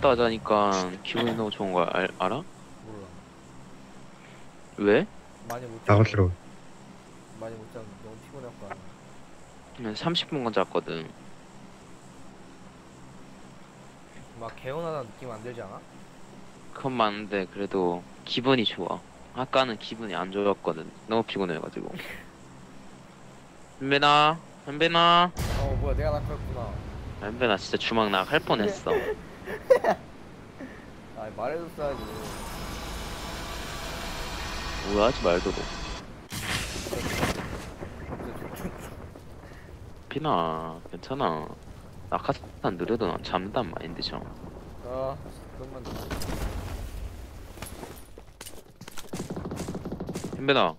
있다 하자니까 기분이 너무 좋은 거 알아? 몰라. 왜? 많이 못 나가 자서. 싫어. 많이 못 자서 너무 피곤해갖고 아니야. 30분간 잤거든. 막 개운하다는 느낌 안 들지 않아? 그건 맞는데 그래도 기분이 좋아. 아까는 기분이 안 좋았거든. 너무 피곤해가지고. 현빈아, 현빈아, 뭐야 내가 낚였구나. 현빈아 진짜 주막 나갈 뻔했어. 아 말해줬어야지. 뭐야 하지 말도록. 빈아, 괜찮아. 낙하산 느려도 난 잠단 마인드죠. 아 그것만 현빈아.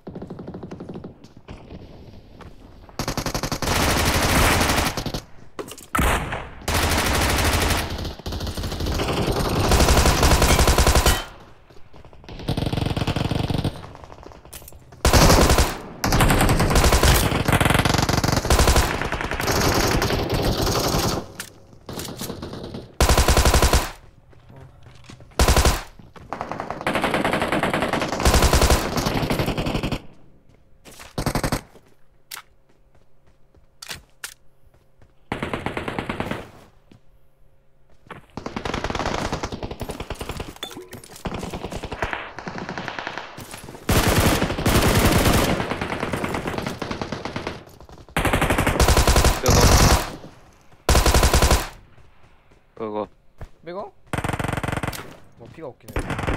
그거 빼고? 뭐 피가 없긴 해.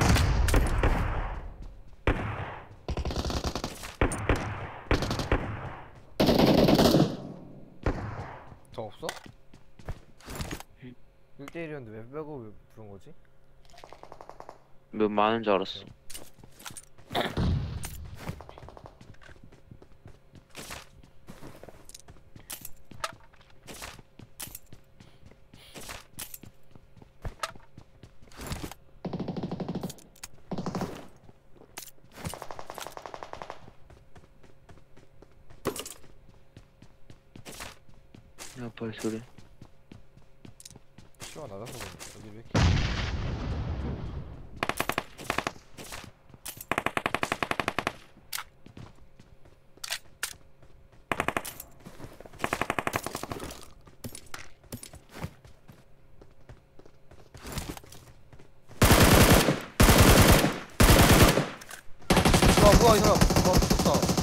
더 없어? 1대1이었는데 왜 빼고 왜 부른 거지? 몇 많은 줄 알았어. 야 발소리. 시가 낮아서 그런가? 여기 왜 이렇게 뭐야 이 사람 미쳤다.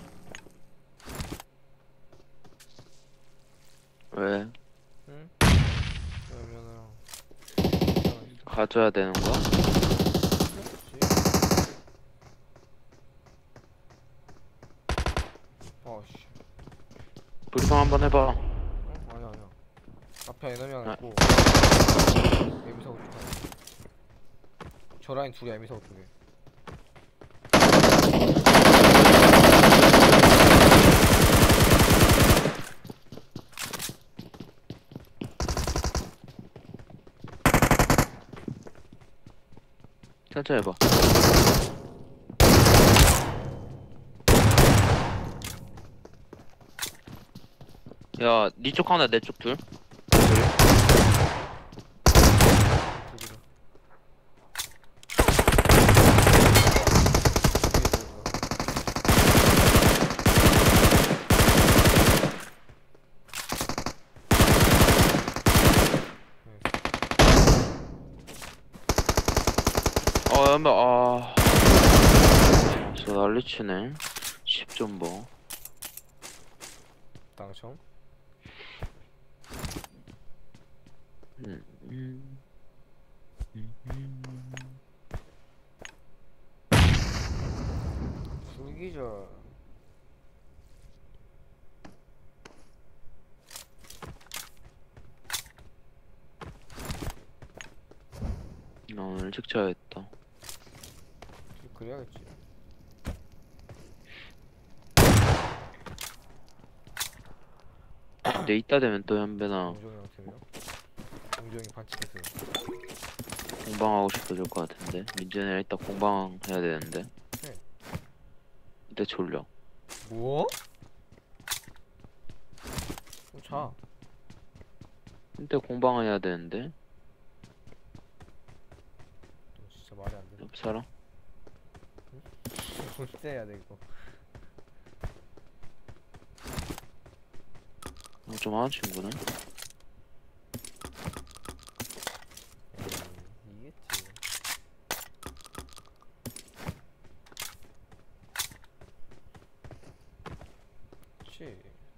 왜? 응? 그러면은 가져야 되는 거야? 아씨. 불성 한번 해봐. 어? 아니야 아니야. 앞에 에너미 하나 아. 있고 에미사고 좋다. 저 라인 둘이 에미사고 쪽에. 천천히 해봐. 야, 니 쪽 하나, 내 쪽 둘. 둘이다. 연마, 저 난리치네. 10점 뭐. 당첨? 불기절. 나 오늘 일찍 자야겠다. 그래야겠지. 근데 이따 되면 또 현배나 공정이랑 팀이요? 공정이 반칙했어요. 공방하고 싶어질 것 같은데. 민준이랑 이따 공방 해야 되는데. 네. 이따 졸려. 뭐? 좀 자. 이따 공방 해야 되는데. 살아? 어떻게 해야 돼 이거? 좀 하는 친구네. 이겠지. 그치.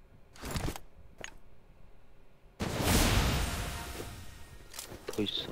더 있어.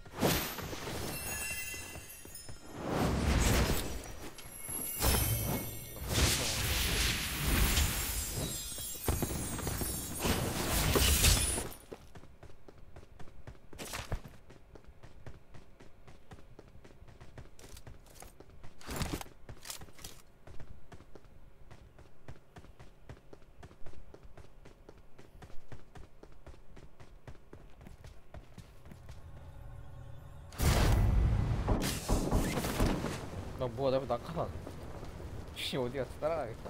나 뭐야 나 낙하산. 씨 어디 갔어? 따라가야겠다.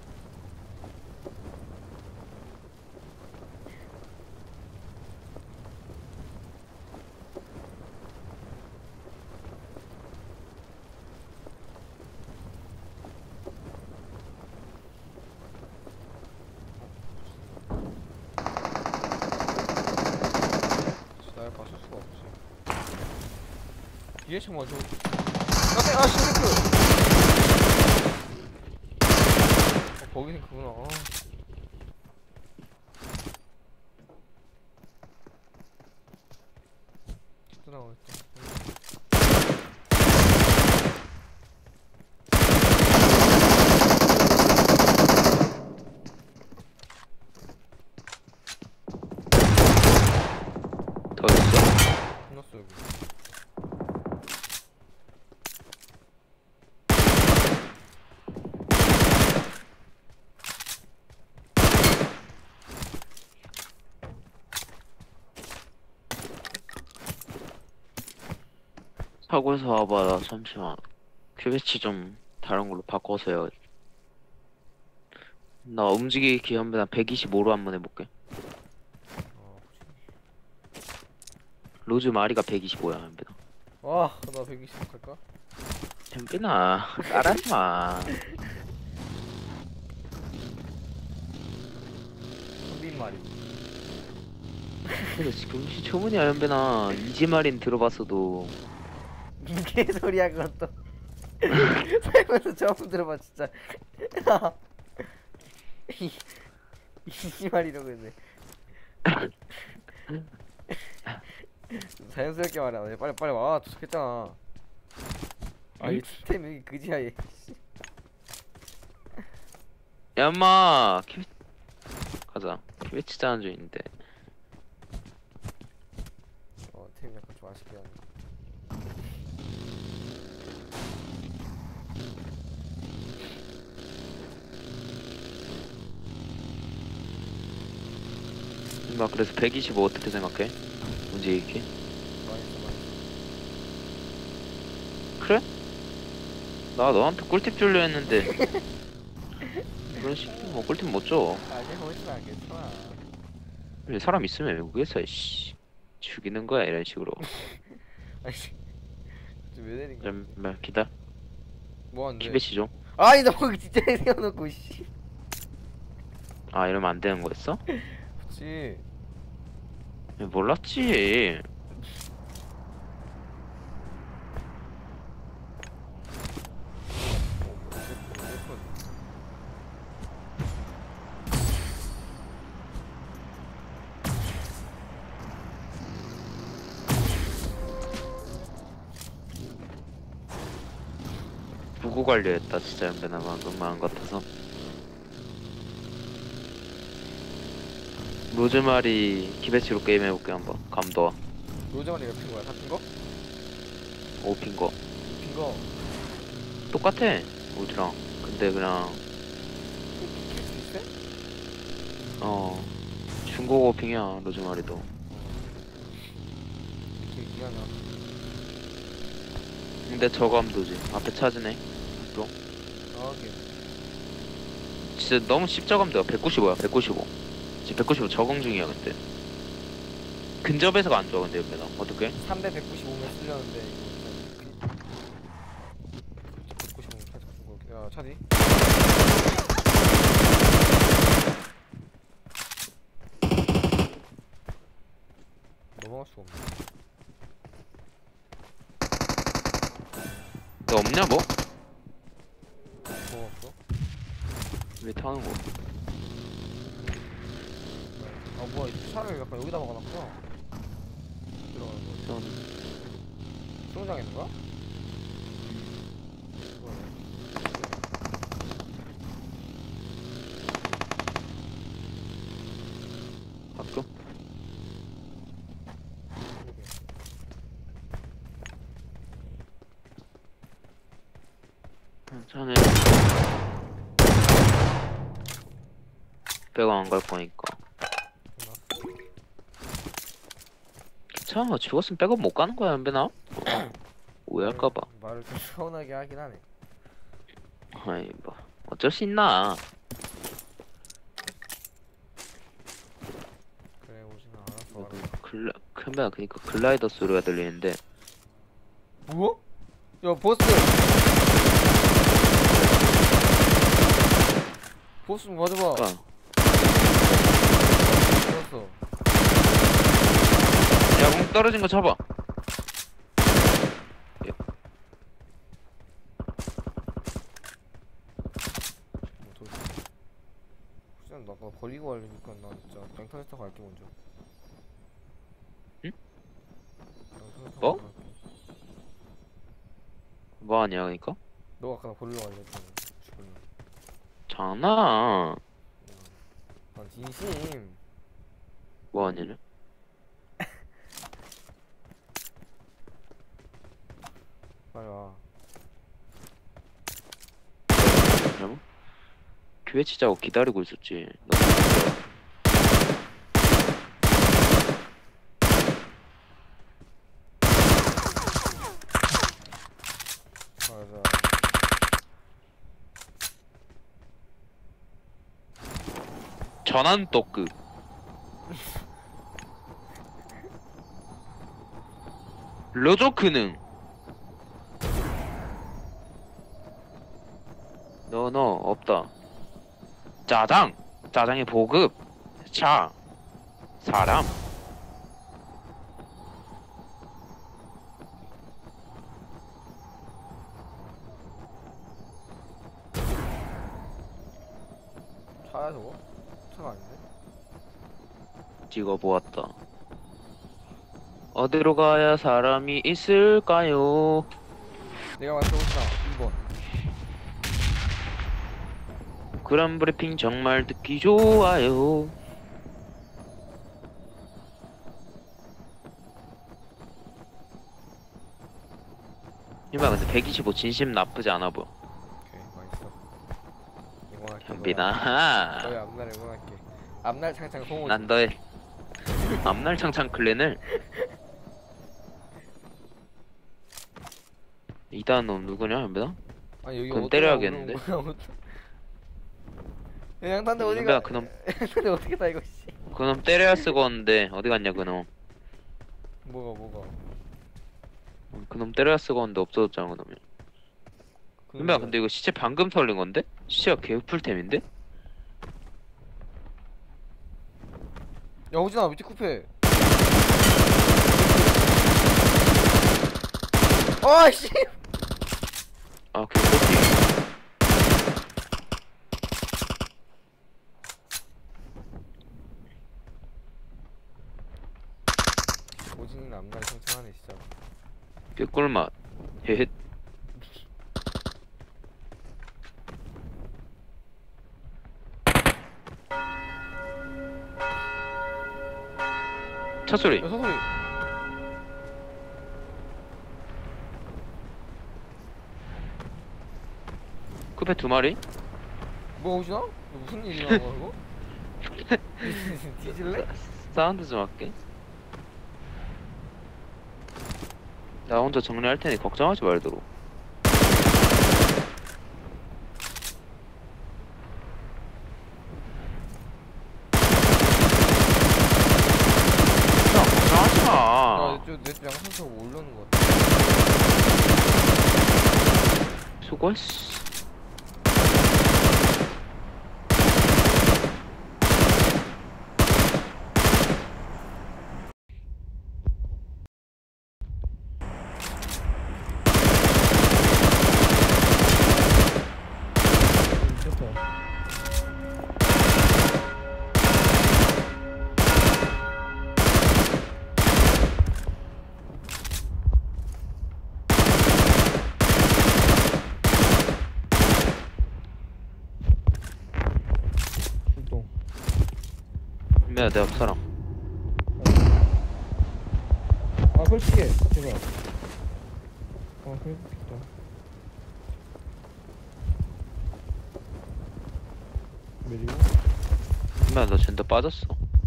날 봤을 수가 없지. 뒤에 차 먼저. 아 신데크. 거기는 그구나. 진짜 나오겠다. 더 있어? 끝났어 여기. 사고에서 와봐. 나 잠시만. 큐비치 좀 다른 걸로 바꿔서 해야. 나 움직이기 전에 나 125로 한번 해볼게. 로즈 마리가 125야, 현빈아. 와, 나 120 할까? 현빈아, 따라하지 마. 선빈 말이. 근데 지금 초문이야, 현빈아. 이지마린 들어봤어도. 무슨 소리야 그것도. 살면서 처음 들어봐 진짜. 이 말이라고 했네. 자연스럽게 말해. 빨리 와. 도착했잖아. 아, 이 스템 여기 그지야 얘. 야, 엄마. 가자. 큐비치 짜는 중인데. 템 약간 좀 아쉽게 하네. 엄마, 그래서 125 어떻게 생각해? 움직이기? 망했어. 그래? 나 너한테 꿀팁 주려 했는데. 그런 식으로 뭐 꿀팁 못 줘. 아니 훨씬 안 괜찮아. 그래, 사람 있으면 외국에서 씨 죽이는 거야 이런 식으로. 아니 좀왜 내린 거야? 잠깐만 기다. 뭐 하는데? 키베시 좀. 아니 나 거기 진짜 세워놓고 씨. 아 이러면 안 되는 거였어? 그치. 야, 몰랐지. 부고 관리했다 진짜 연배나 방금 마음 같아서. 로즈마리 키베치로 게임 해볼게 한번. 감도와 로즈마리 옆인 거야? 같은 거? 오핀 거 입힌 거. 똑같아 우리랑. 근데 그냥 비슷해? 중국 오핑이야 로즈마리도. 되게 미안하. 근데 저감도지 앞에 찾으네. 또 아, 오케이. 진짜 너무 십저감도야. 195야 195. 지금 195 적응 중이야. 근데 근접해서가 안 좋아. 근데 옆에다 어떡해? 3대 195면 쓰려는데 이거 진짜 차디. 넘어갈 수가 없네. 너 없냐 뭐? 뭐가 없어? 왜 타는 거? 아 뭐야 이 차를 약간 여기다 막아놨구나. 들어가는 거. 전 수영장에 있는 거야? 가끔 자네 배가 안 갈 거니까 괜찮아. 죽었으면 백업 못 가는 거야 연배나? 오해할까봐. 말을 좀 시원하게 하긴 하네. 아이 뭐 어쩔 수 있나. 그래 오지나 알았어. 큰배가 그니까 글라이더 소리가 들리는데. 뭐? 야 보스! 보스 좀 가져봐. 그니까 죽었어. 야공 떨어진 거 잡아. 혹시 나 버리고 가려니까 나 진짜 뱅터네스터 갈게 먼저. 응? 뱅터네스터 뭐? 갈게. 뭐하냐 그니까? 너가 아까 나 버리러 가려 했잖아. 죽을래. 장난. 난 진심. 뭐하냐냐? 빨리 와. 여러분? 교회 치자고 기다리고 있었지. 너 가자. 전환 또그 로조크능 너 없다. 짜장이 보급. 차 사람. 차야 저거? 차가 아닌데? 찍어보았다. 어디로 가야 사람이 있을까요? 내가 맞춰보자. 2번. 그런 브리핑 정말 듣기 좋아요. 이봐 근데 125 진심 나쁘지 않아 보여. 오케이 맛있어. 응원할게. 현빈아. 너의 앞날을 응원할게. 앞날 창창 송호. 난 너의 앞날 창창 클랜을. 이단 놈 누구냐 현빈아? 아니 여기 그럼 어디가 때려야겠는데? 오는 거야? 야, 양탄대 어디가? 현빈아 그놈 양탄대 어떻게 다 이거 씨. 그놈 때려야 쓰고는데 어디 갔냐 그놈. 뭐가? 그놈 때려야 쓰고는데 없어졌잖아 그놈이. 현빈아 근데 이거 시체 방금 털린 건데? 시체가 개풀템인데? 야 호진아 밑에 쿠페. 아이씨. 아 개꿀팁. 호진이는 앞날이 창창하네 진짜. 개꿀맛. 헤헷. 차 소리. 야 서소리. 쿠페 2마리? 뭐야 호진아? 너 무슨 일이 나는 거야 이거? 뒤질래? 사운드 좀 할게. 나 혼자 정리할 테니 걱정하지 말도록. 야, 걱정하지 마. 야내쪽 양탄대 올려놓은 거 같아. 수고했어. 내 앞 사람. 아 솔직해 제발. 아 그래도 매리고. 선배야 너 젠더 빠졌어.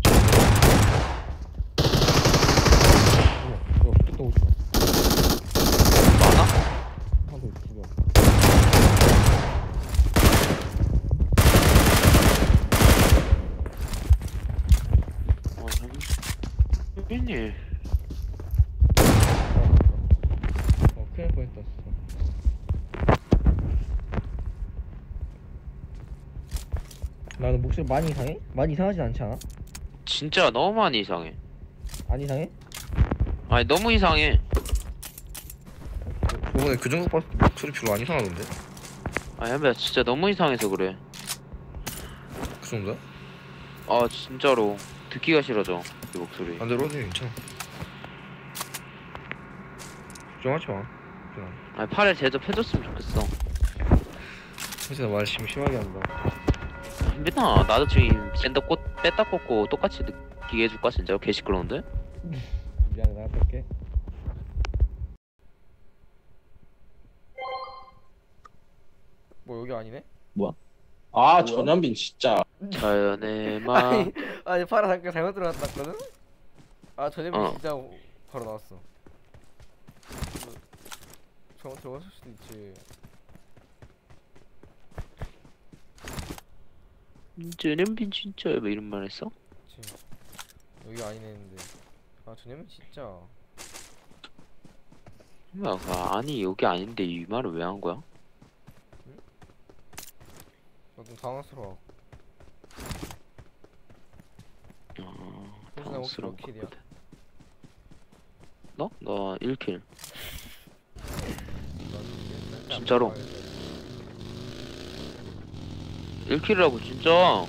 어머 또 오죠. 많아? 하나 더 죽여. 선배님. 큰일 날 뻔했다 진짜. 나는 목소리 많이 이상해? 많이 이상하진 않지 않아? 진짜 너무 많이 이상해. 안 이상해? 아니 너무 이상해. 저번에 그 정도 봤을 때 목소리 별로 안 이상하던데? 아니 선배야 진짜 너무 이상해서 그래. 그 정도야? 아 진짜로 듣기가 싫어져 이 목소리. 반대로 하지 괜찮아. 걱정하지 마. 그냥. 아니 팔을 대접해줬으면 좋겠어. 진짜 말 심심하게 한다. 민아 나도 지금 젠더 꽃 뺐다 꽂고 똑같이 느끼게 해줄까 진짜? 개 시끄러운데? 미안해 나갔다 올게. 뭐 여기 아니네? 아 전현빈 진짜. 자연의 마. 아니 파라 잠깐 잘못 들어갔거든? 아 전현민 어. 진짜 바로 나왔어. 잘못 들어갔을 수도 있지. 전현빈 진짜 왜 이런 말 했어? 그치. 여기 아니네 했는데. 아 전현민 진짜. 뭐야 아니 여기 아닌데 이 말을 왜 한 거야? 나 좀 당황스러워. 당황스러운 킬이야? 거거든. 너? 나 1킬. 진짜로. 1킬이라고 진짜.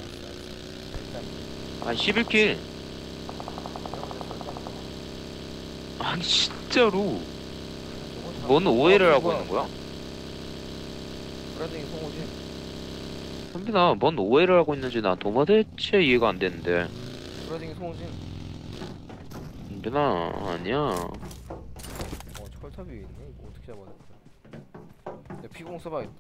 아니 11킬. 아니 진짜로. 뭔 오해를 하고 있는 거야? 브라딩이 송호지. 선빈아 뭔 오해를 하고 있는지 난 도무대체 이해가 안 되는데. 브라딩이 송호지. 선빈아 아니야. 철탑이 있네. 이거 어떻게 잡아야 될까? 내 피공 써봐야겠다.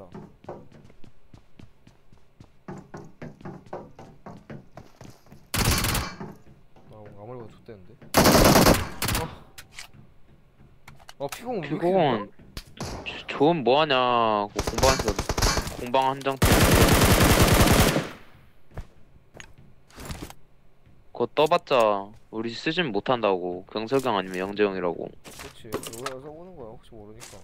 아무래도 좋대는데. 피공 왜 이렇게 피공은 좋은 뭐하냐 공방에서 공방 한 장 때문에 그거 떠봤자 우리 쓰진 못한다고. 경석형 아니면 영재형이라고. 그렇지. 여기서 써보는 거야. 혹시 모르니까.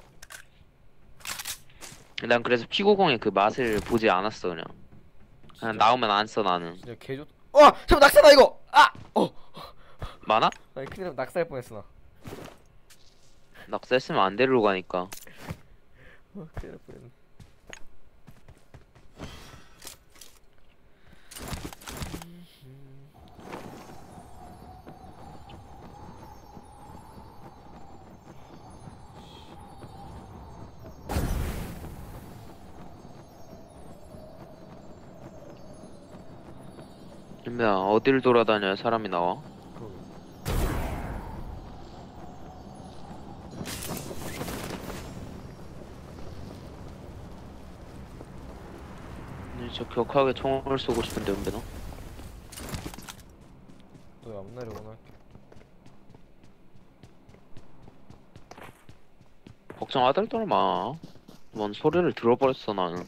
난 그래서 피구공의 그 맛을 보지 않았어. 그냥 나오면 안 써 나는. 진짜 개좋. 잠깐 낙사다 이거. 많아? 아니 큰일 나면 낙사할 뻔했어 나. 낙서했으면 안 데리러 가니까. 큰일 날 뻔했네. 근데 어딜 돌아다녀야 사람이 나와? 그러게. 근데 저 격하게 총을 쏘고 싶은데 은배너? 너의 앞날을 원할게. 걱정하덜 마. 뭔 소리를 들어버렸어 나는.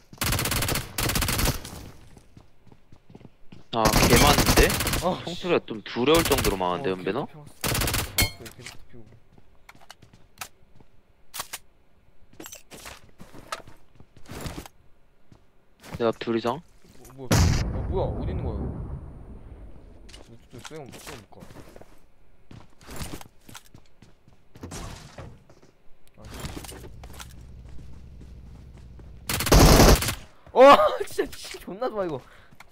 아 개 많은데? 총소리가 좀 두려울 정도로 많은데 은배너? 내가 둘 이상? 뭐야 어디 있는 거야 이거? 좀 못 가. 진짜 존나 좋아 이거.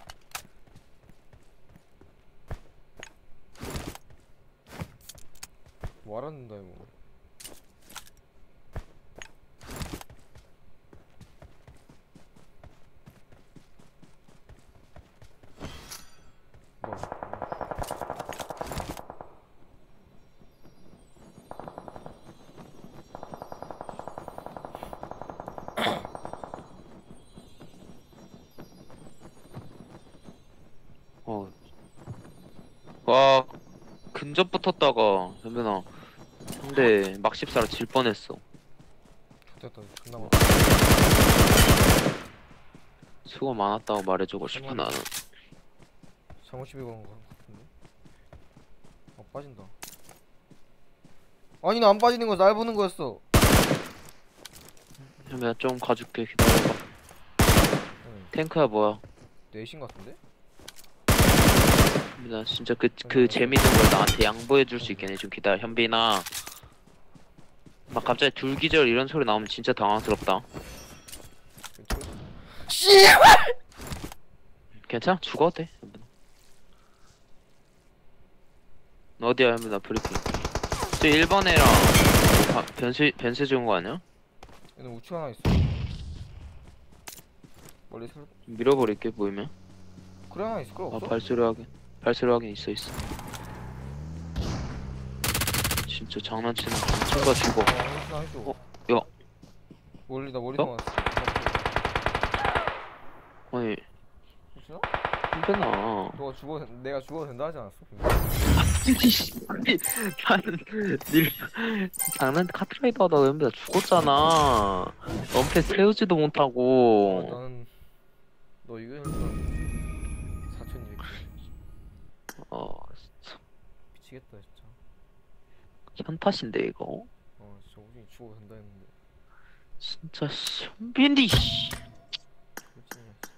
뭐 알았는다 이거. 근접 붙었다가 현빈아 상대 막 14로 질 뻔했어. 됐다. 존나 많아. 수고 많았다고 말해주고 싶어 나는. 잘못 집에 그런 거 같은데. 빠진다. 아니 나 안 빠지는 거 날 보는 거였어. 현빈아 좀 가줄게 기다려봐. 응. 탱크야 뭐야? 내신 같은데? 현빈아 진짜 그 재밌는 걸 나한테 양보해줄 수 있겠네. 좀 기다려 현빈아. 막 갑자기 둘기절 이런 소리 나오면 진짜 당황스럽다. 괜찮아? 죽어도 돼 현빈아. 어디야 현빈아 브리핑. 저 1번 애랑 변수 죽은 거 아니야? 얘는 우측 하나 있어. 멀리 살. 밀어버릴게 보이면. 그래 하나 있을 거 아 없어? 발소리 확인 있어. 진짜 장난치나. 친구가 죽어. 하나 해줘. 야. 멀리 나 머리 어? 담았어. 아니 괜찮아? 현빈아. 너가 죽어 내가 죽어도 된다 하지 않았어? 나는 장난 카트라이더 하다가 현빈아 죽었잖아. 럼패 세우지도 못하고. 나는 너 이거 했어. 4200. 진짜 미치겠다 진짜. 현탓인데 이거. 진짜 우진이 죽어도 된다 했는데. 진짜 현빈이 미친이야 진짜.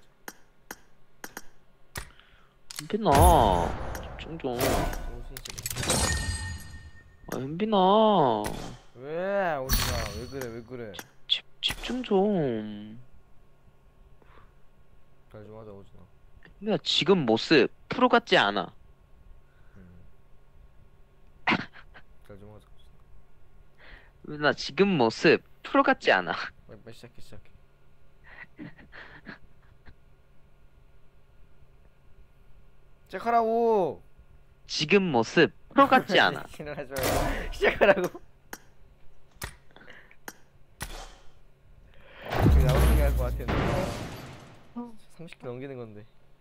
현빈아 집중 좀. 우진이 진짜. 현빈아 왜 우진아 왜 그래? 집중 좀. 잘 좀 하자 우진아. 현빈아 지금 모습 프로 같지 않아. 잘 좀 하자. 현빈아 지금 모습 프로 같지 않아. 빨리 시작해. 시작하라고. 지금 모습 프로 같지 않아. 일어나지 말고 시작하라고. 지금 나오는 게할것 같았는데. 30개 넘기는 건데.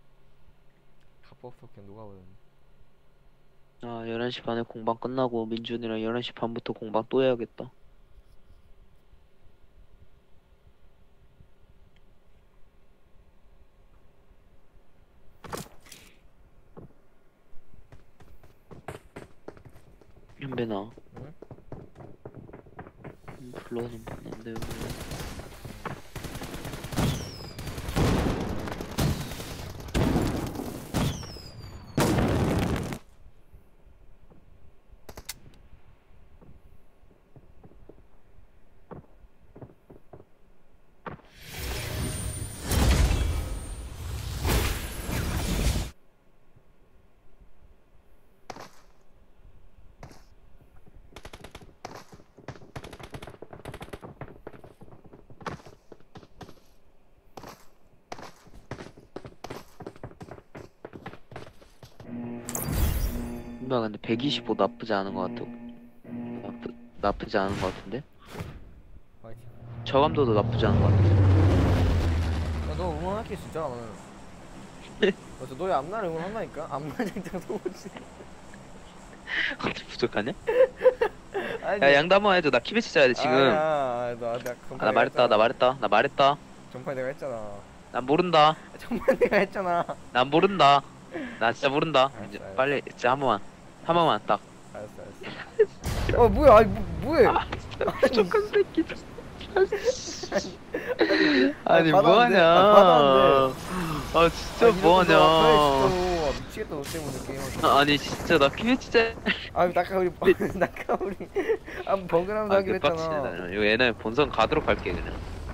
갑박스럽게 녹아버렸네. 11시 반에 공방 끝나고 민준이랑 11시 반부터 공방 또 해야겠다. 현빈아. 응? 불러는 봤는데 왜? 현빈아 근데 125 나쁘지 않은 것 같아. 나쁘지 않은 것 같은데? 파이팅. 저감도도 나쁘지 않은 것 같아. 너 응원할게 진짜 나는. 그래서 너의 앞날을 응원한다니까. 앞날 장장 소모지. 어디 부족하냐? 아니, 야 양도 한번 해줘. 나 키베치 짜야 돼 지금. 아니야. 나 말했다. 전파에 내가 했잖아. 난 모른다. 전파에 내가 했잖아. 난 모른다. 나 진짜 모른다. 알았어, 이제 알았어. 빨리 진짜 한 번만 딱. 알았어. 뭐야? 아니 뭐해? 부족한 새끼. 아니 받았는데? 뭐하냐? 받았는데. 아 진짜 뭐하냐? 미치겠다 너 때문에 게임. 아니 진짜 나 키베치 짜. 낙하 우리 한번 번갈아가면서 아 하기로 그 빡치네. 했잖아. 나 이거 얘네 본선 가도록 할게 그냥.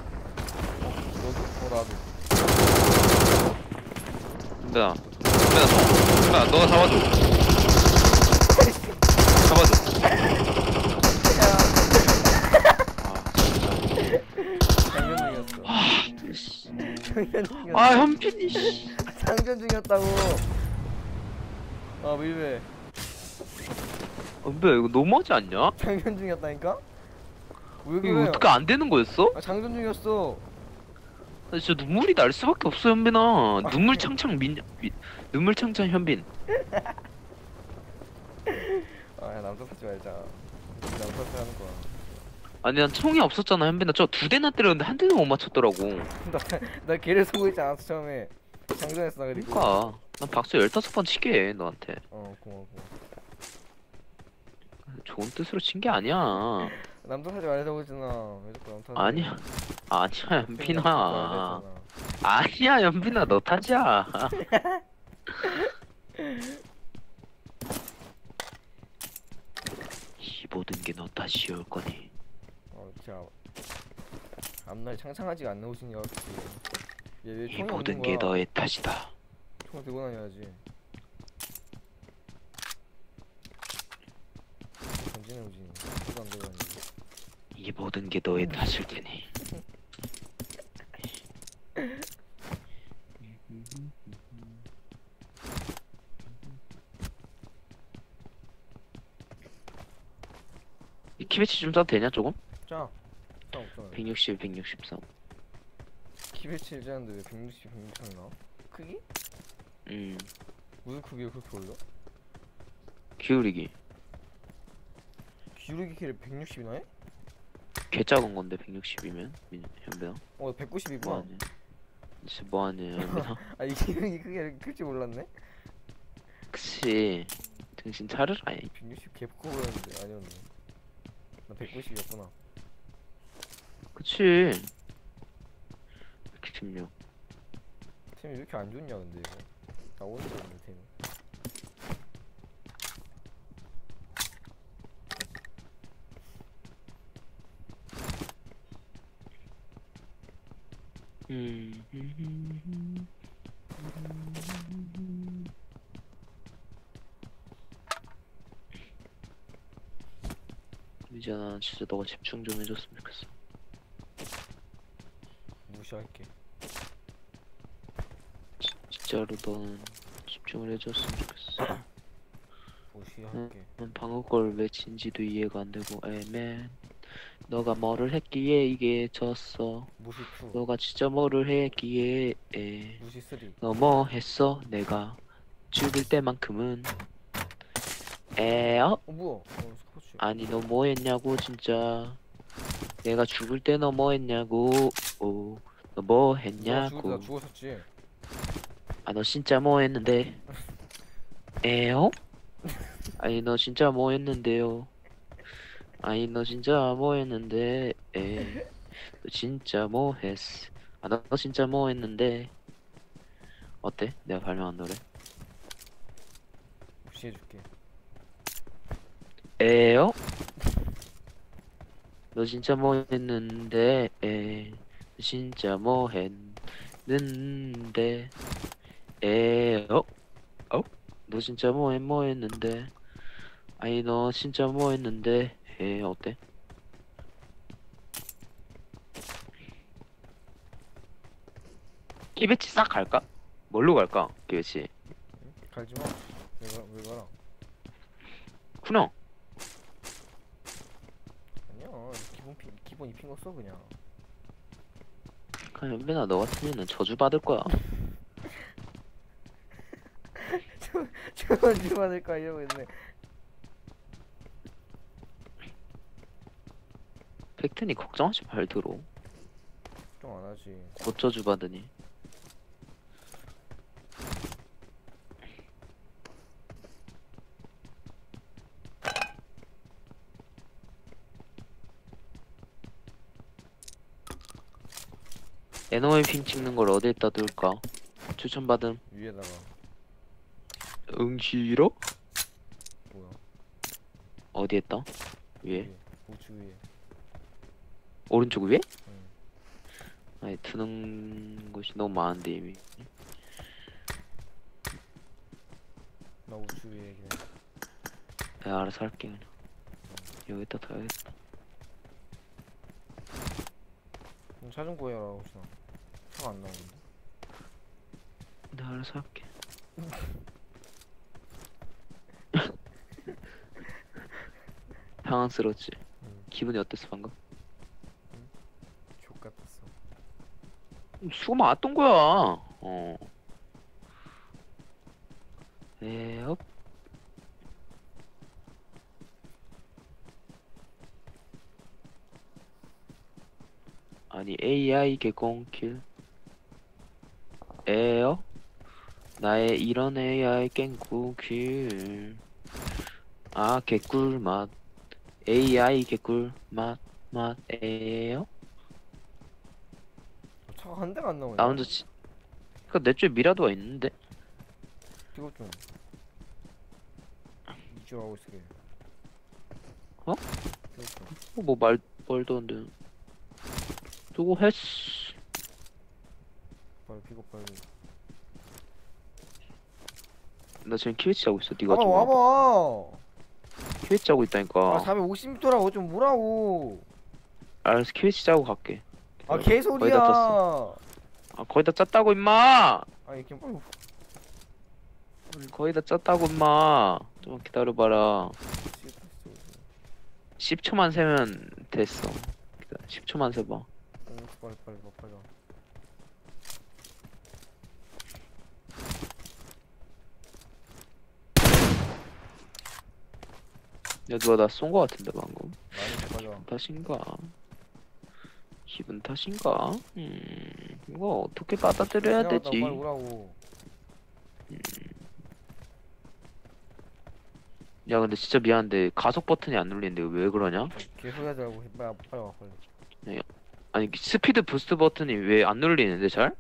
너도 나도. 현빈아 너가 잡아줘. 장전 중이었어. 장전 중이었어. 아 현빈이 씨. 장전 중이었다고. 밀배. 현빈아 이거 너무하지 않냐? 장전 중이었다니까? 왜 이거 그래? 어떻게 안 되는 거였어? 장전 중이었어. 나 진짜 눈물이 날 수밖에 없어 현빈아. 눈물 창창 현빈. 아, 야, 남자 하지 말자. 남자 하는 거야. 아니 난 총이 없었잖아 현빈아. 저 2대나 때렸는데 한 대도 못 맞췄더라고. 나 걔를 쏘고 있지 않았어 처음에. 장전했어 나 그리고. 그니까 난 박수 15번 치게 해 너한테. 고마워. 좋은 뜻으로 친 게 아니야. 남자 하지 말자고 했잖아. 왜 자꾸 남자? 아니야 아니야 연빈아. 아. 아니야 연빈아 너 탓이야. 이 모든 게 너 탓이올 거니. 진짜 앞날 창창하지가 않네 호신이가 확실히. 얘왜 이 총이 모든 없는 게 거야? 너의 탓이다. 총을 들고 다녀야지. 던지네 호신이. 총도 안 들고 다니지. 이 모든 게 너의 탓일 테니. 이 키배치 좀 싸도 되냐 조금? 자, 상 없잖아. 160, 163. 키배치 일자는데 왜 160, 160 나와? 크기? 무슨 크기가 그렇게 올려? 기울이기. 기울기 키를 160이나 해? 개 작은 건데 160이면 현빈아. 190이구나. 뭐하냐? 진짜 뭐하냐 현빈아. 아, 이 기울기 크기가 이렇게 클줄 몰랐네? 그치. 정신 차려라. 160 개커 보였는데 아니었네. 나 190이었구나. 그치. 116. 템이 왜 이렇게 안 좋냐 근데 이거. 나 오는 줄 알았는데 템이. 이제 난 진짜 너가 집중 좀 해줬으면 좋겠어. 무시할게. 진짜로 넌 집중을 해줬으면 좋겠어. 무시할게. 난 방금 걸 왜 진지도 이해가 안 되고 애맨. 너가 뭐를 했기에 이게 졌어. 무시 2. 너가 진짜 뭐를 했기에 무시 3. 너 뭐 했어? 내가 죽을 때만큼은 에어? 뭐야? 스포츠. 아니 너 뭐 했냐고 진짜. 내가 죽을 때 너 뭐 했냐고. 너 뭐 했냐고. 나 죽었었지. 아 너 진짜 뭐 했는데. 에어? 아니 너 진짜 뭐 했는데요. 아니 너 진짜 뭐 했는데. 너 진짜 뭐 했어. 아 너 진짜 뭐 했는데. 어때? 내가 발명한 노래. 무시해줄게. 에어? 너 진짜 뭐 했는데. 너 진짜 뭐 했는데. 에어? 너 진짜 뭐 했는데. 아니 너 진짜 뭐 했는데. 어때? 키베치 싹 갈까? 뭘로 갈까? 키베치. 갈지 마. 왜 가라? 쿠녕. 아니야. 기본 입힌 거 써 그냥. 그냥 연빈아 너 같으면은 저주 받을 거야. 저건 좀 받을까 이러고 있네. 팩트니 걱정하지 말들어. 걱정 안 하지. 곧 저주 받으니. 에너미 핑 찍는 걸 어디에다 둘까? 추천받음. 위에다가 응 싫어? 뭐야? 어디에다? 위에? 우측 위에. 오른쪽 위에? 응. 아니 두는 곳이 너무 많은데 이미. 나 우측 위에 그냥. 내가 알아서 할게 그냥. 여기다 둬야겠다. 차 좀 구해라 혹시나. 차가 안 나오는데. 내가 알아서 할게. 당황스럽지? 응. 기분이 어땠어 방금? 족 같았어. 수고 많았던 거야. 에업. 아니 AI 개꽁킬 에어 나의 이런 AI 깽꾸킬 아 개꿀맛 AI 개꿀맛 맛에요 차가 한 대가 안 나오냐? 나 혼자 그내 쪽에 미라도가 있는데 이것 좀 이쪽 하고 있을게. 어? 이것 좀. 뭐 말도 안 돼. 누구 했어? 빨리 픽업 빨리. 나 지금 키위치 하고 있어. 네가 와봐 좀 와봐. 와봐. 키위치 하고 있다니까. 아 450m라고 좀 뭐라고. 알았어, 키위치 짜고 갈게. 아 거의 개소리야. 다 짰어. 아 거의 다 짰다고 임마. 아 이렇게 빨리. 거의 다 짰다고 임마. 좀 기다려봐라. 10초만 세면 됐어. 10초만 세봐. 빨리 빨리. 야 누가 나 쏜 거 같은데 방금. 빨리 빨리. 탓인가? 기분 탓인가? 이거 어떻게 받아들여야 되지? 빨리 오라고. 야 근데 진짜 미안한데 가속 버튼이 안 눌리는데 왜 그러냐? 개소리하지 말고 빨리 와 빨리. 아니 스피드 부스트 버튼이 왜 안 눌리는데 잘?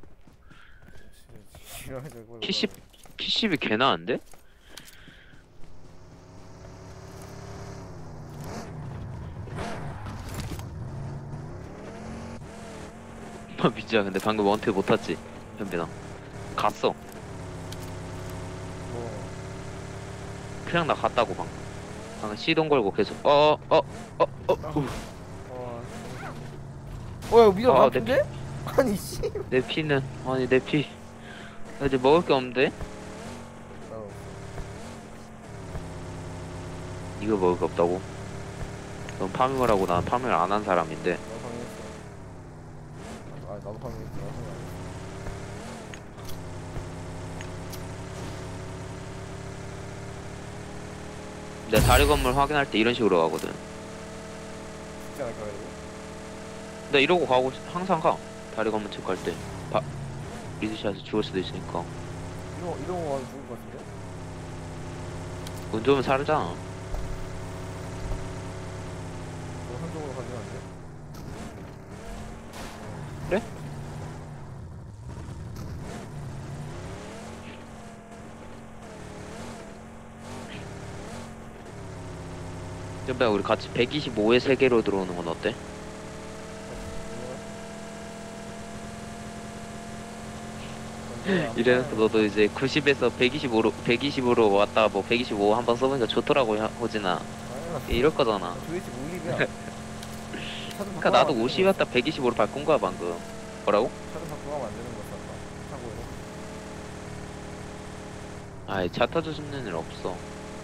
지랄하지 말고. 키십이 개나은데? 미지야 근데 방금 원태 못 탔지? 현빈아 갔어 뭐. 그냥 나 갔다고 방금 시동 걸고 계속 야 미라 아, 바쁜데? 아니 씨. 내 피는 아니 내 피 나 이제 먹을 게 없는데? 이거 먹을 게 없다고? 넌 파밍을 하고 난 파밍을 안 한 사람인데 나도 방해했어. 아 나도 방해했어. 내 다리 건물 확인할 때 이런 식으로 가거든 진짜 안 가가지고. 나 이러고 가고 항상 가 다리 건물 체크할 때 리드샷에서 죽을 수도 있으니까 이런 거 가면 죽을 것 같은데? 운 좋으면 사르잖아 너 한쪽으로 가면 안 돼? 그래? 연배야 우리 같이 125의 세계로 들어오는 건 어때? 이래서 너도 이제 90에서 120으로 왔다 뭐 125 한번 써보니까 좋더라고 호진아 이럴 거잖아 도대체 뭐 일이야? 그니까 나도 50이었다 125로 바꾼 거야 방금 뭐라고? 차도 바꾸고 가면 안 되는 거였어 아까. 차고로. 아이 차 타줘 싶는 일 없어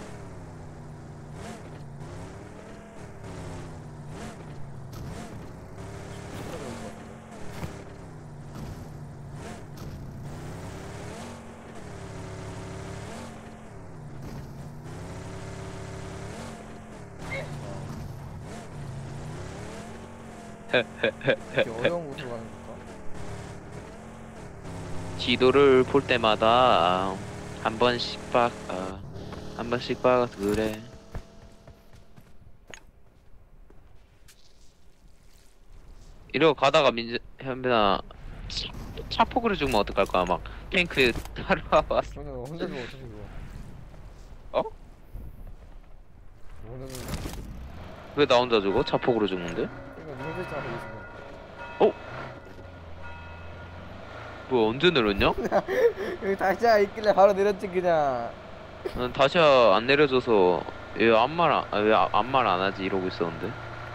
이렇게 어려운 곳으로 가는 걸까? 지도를 볼 때마다 한 번씩 한 번씩 봐서 그래 이러고 가다가 현빈아 차폭으로 죽으면 어떡할 거야 막 탱크 타러 왔어 근데 너 혼자 죽어 어차피 이거. 어? 너 혼자 죽어. 왜 나 혼자 죽어? 차폭으로 죽는데? 그러니까 너 혼자 있잖아 거기 있으면. 뭐 언제 내렸냐? 여기 다시야 있길래 바로 내렸지 그냥. 난 다시야 안 내려줘서 왜 아무 말 안 하지 이러고 있었는데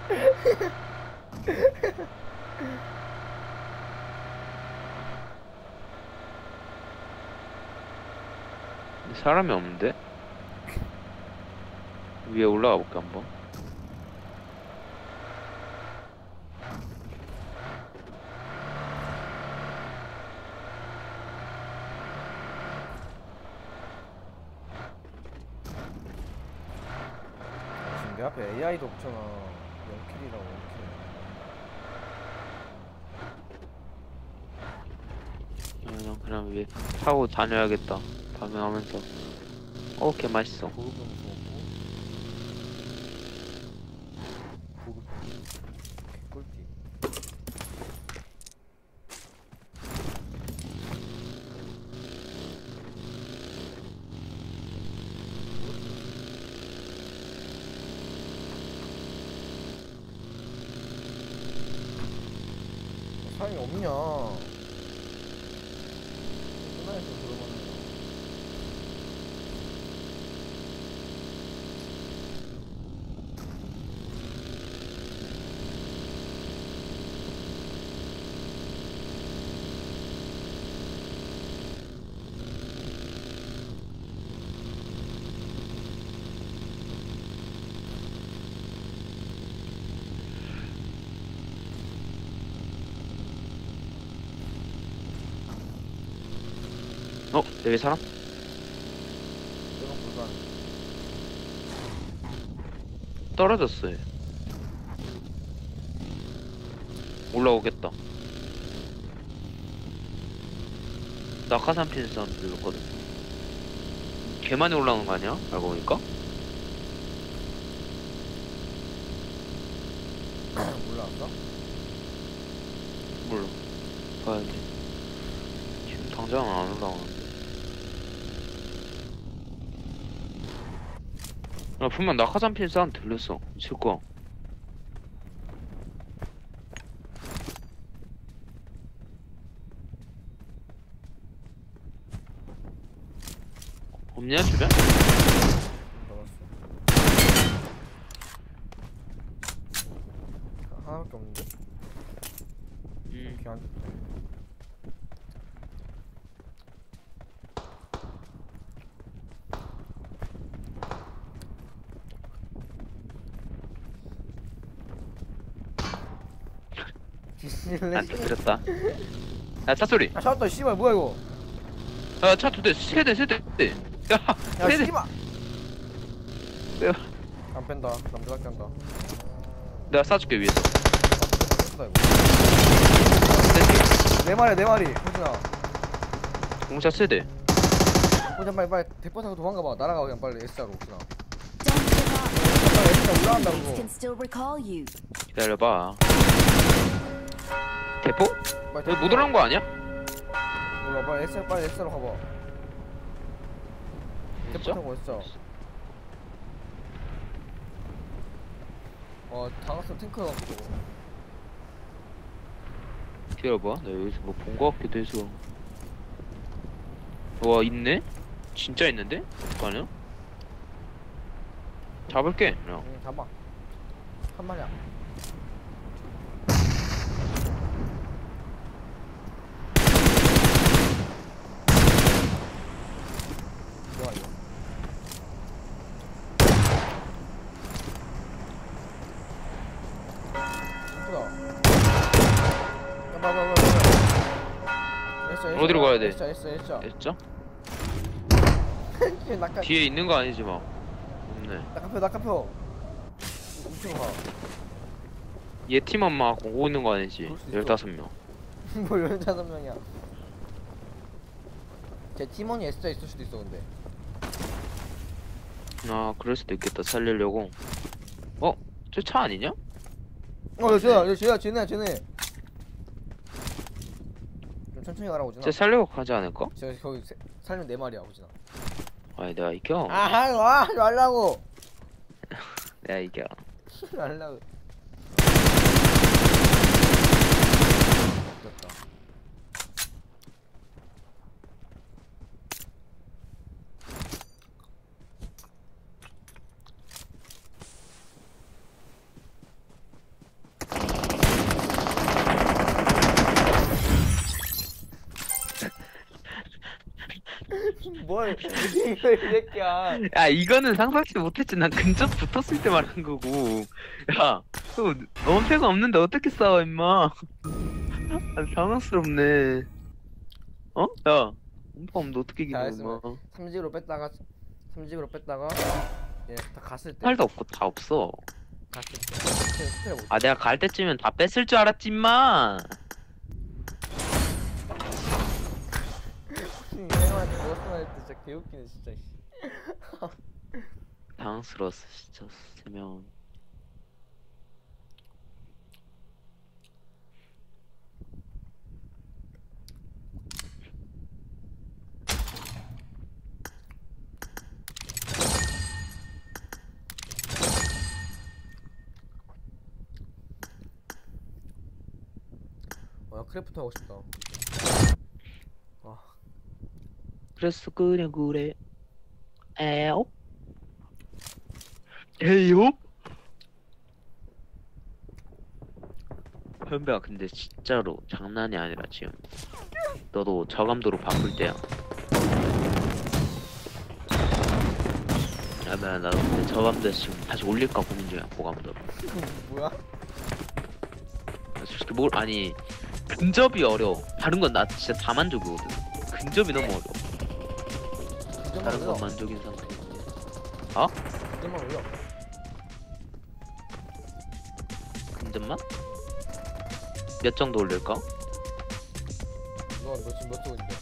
사람이 없는데? 위에 올라가 볼게 한번 지금 내 앞에 AI도 없잖아. 0킬이라고 0킬. 그냥 왜 타고 다녀야겠다. 밤에 하면서. 개 맛있어. 고급 병수 먹고. 고급 병수. 꿀팁. 사람이 없냐? 끝나야지 들어가는 거. 여기 사람? 내가 불가능. 떨어졌어요. 올라오겠다. 낙하산 피는 사람 들렸거든. 개 많이 올라오는 거 아니야? 알고 보니까? 올라왔어? 몰라. 봐야 돼. 지금 당장은 안 올라오는데. 나 분명 낙하산 피는 사람 들렸어. 미칠 거야. 없냐 주변? 나왔어. 하나밖에 없는데? 이렇게 안 좋다. 안 터뜨렸다. 야, 차 소리. 아 샷다 씨발 뭐야 이거? 야, 차 두 대, 세 대. 야, 야 세 대. 씨발. 빼요. 안 뺀다. 남자답게 한다. 내가 쏴줄게 위에서. 뺀다 이거. 내 말이. 호진아. 공차 세 대. 호진 빨리 대포 타고 도망가봐. 날아가 그냥 빨리 S자로 호진아. Don't give up. 빨리 S자 Teammates 올라간다고. can still recall you. 기다려봐. 대포? 빨리 여기 못 올라온 거 아니야? 몰라 빨리 S자로 가봐. 대포 진짜? 타고 S자. 당했으면 탱크가 갖고 저거. 기다려봐. 나 여기서 뭐 본 거 같기도 해서. 와, 있네? 진짜 있는데? 어떡하냐? 잡을게. 그냥. 응 잡아. 한 마리야. 뭐야 이거? 예쁘다. 야, 봐봐. 어디로 가야 돼? S자. 됐죠? 낙하. 뒤에 있는 거 아니지 막. 없네. 낙하표. 우측으로 가. 얘 팀만 막 오고 있는 거 아니지? 그럴 수도 있어. 15명. 뭘 15명이야. 제 팀원이 S자 있을 수도 있어 근데. 아, 그럴 수도 있겠다. 살리려고. 저 차 아니냐? 쟤네. 좀 천천히 가라고 오진아. 쟤 살리고 가지 않을까? 제가 거기 살면 4마리야 오진아. 아니, 내가 이겨. 아하 와 말라고. 내가 이겨. 말라고. 됐다. 뭘 이거 이 새끼야. 야, 이거는 상상치 못했지. 난 근접 붙었을 때 말한 거고. 야, 또 엄폐가 없는데 어떻게 싸워, 임마. 아, 당황스럽네. 야, 엄폐 없는데 어떻게 이겨, 잘했으면 임마. 삼직으로 뺐다가 예, 다 갔을 때. 팔도 없고 다 없어. 갔을 때. 스텝 못. 아, 내가 갈 때쯤엔 다 뺐을 줄 알았지, 임마. 나한테 죽었으면 할때 진짜 개웃기네 진짜. 씨. 당황스러웠어 진짜 3명. 나 크래프트 하고 싶다. 아, 그래서 그냥 그래. 에오? 에요? 현배야 근데 진짜로 장난이 아니라 지금 너도 저감도로 바꿀 때야. 야 나도 근데 저감도 지금 다시 올릴까 고민 중이야 고감도로. 뭐야? 솔직히 뭘 아니 근접이 어려워. 다른 건 나 진짜 다 만족이거든. 근접이 너무 어려워. 다른 건 만족인 상태. 이제만 올려. 근접만? 몇 정도 올릴까? 너 지금 몇 쪽인데?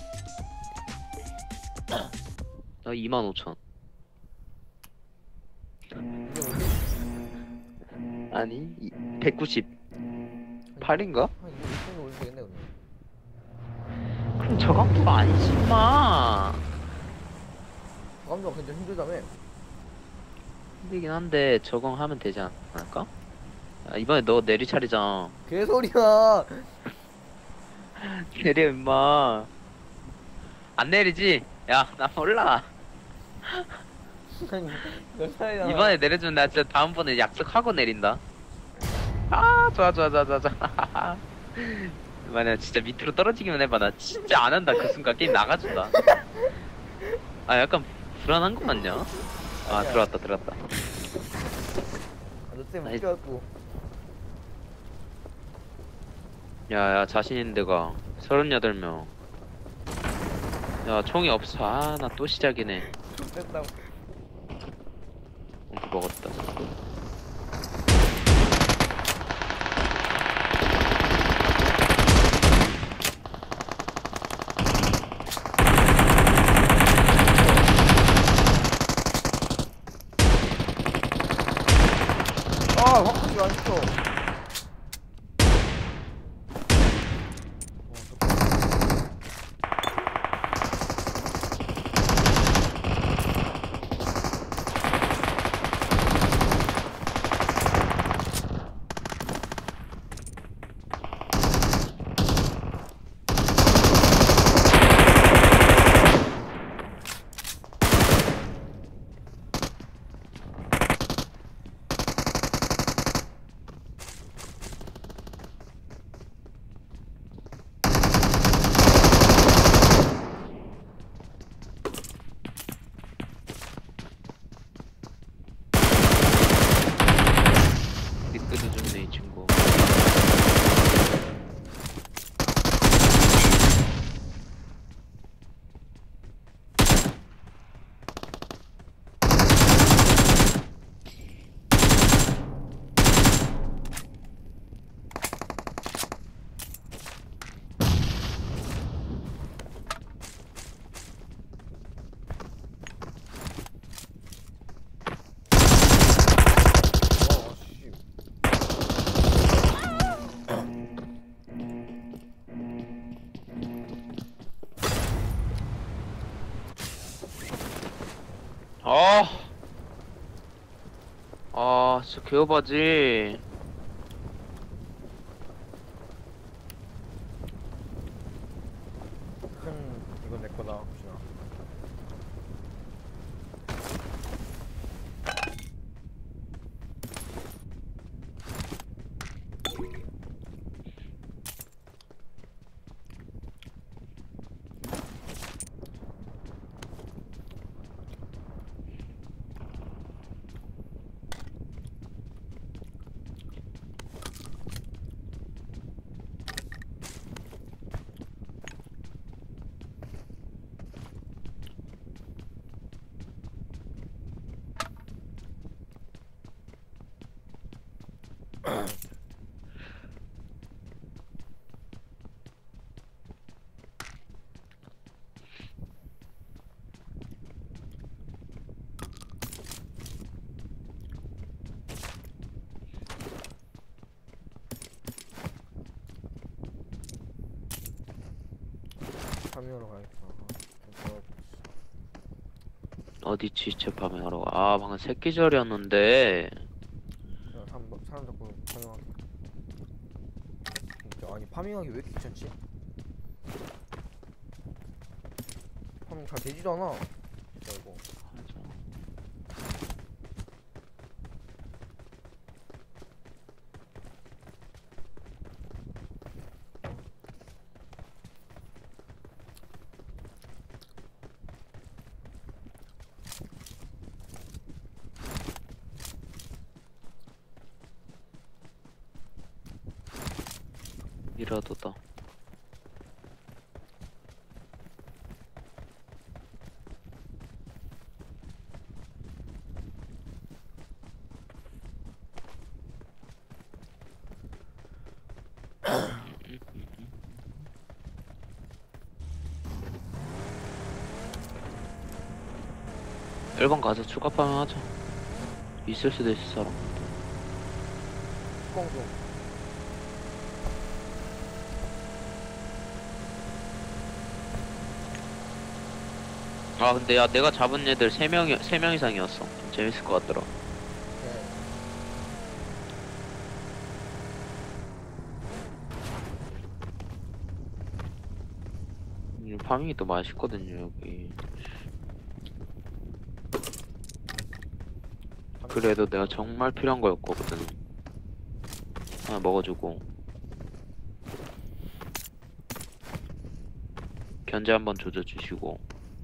나 25,000. 이제 올리? 아니 190. 8인가? 한 200 정도 올리면 되겠네 그러면. 그럼 저감도가 아니지 마. 감독 굉장히 힘들다며. 힘들긴 한데 적응하면 되지 않을까? 야, 이번에 너 내리 차리자. 개소리야. 내려 임마. 안 내리지? 야 나 몰라. 몇 살이야? 이번에 내려주면 나 진짜 다음번에 약속하고 내린다. 아 좋아. 만약 진짜 밑으로 떨어지기만 해봐. 나 진짜 안 한다. 그 순간 게임 나가준다. 아 약간 불안한 거 같냐? 아 아니야. 들어왔다. 너 때문에 아이. 웃겨갖고. 야야 자신 있는 데가 38명. 야 총이 없어. 아 나 또 시작이네. 됐다고. 먹었다. 아, 확실히 안 시켜. 리끄도 좋네 이 친구. 씨. 진짜 개오바지. 이건 내 거다, 혹시나. 파밍하러 가야겠다. 좀 어디 지체 파밍하러 가? 아 방금 새끼절이었는데. 야, 사람 잡고 파밍하기. 진짜 아니 파밍하기 왜 이렇게 귀찮지? 파밍 잘 되지도 않아. 진짜 이거. 미라도다. 일반 가서 추가 파밍하자. 있을 수도 있을 사람. 뚜껑 좀. 아 근데 야 내가 잡은 애들 3명 이상이었어. 좀 재밌을 것 같더라. 네. 파밍이 또 맛있거든요 여기. 그래도 내가 정말 필요한 거였거든. 하나 먹어주고 견제 한번 조져주시고.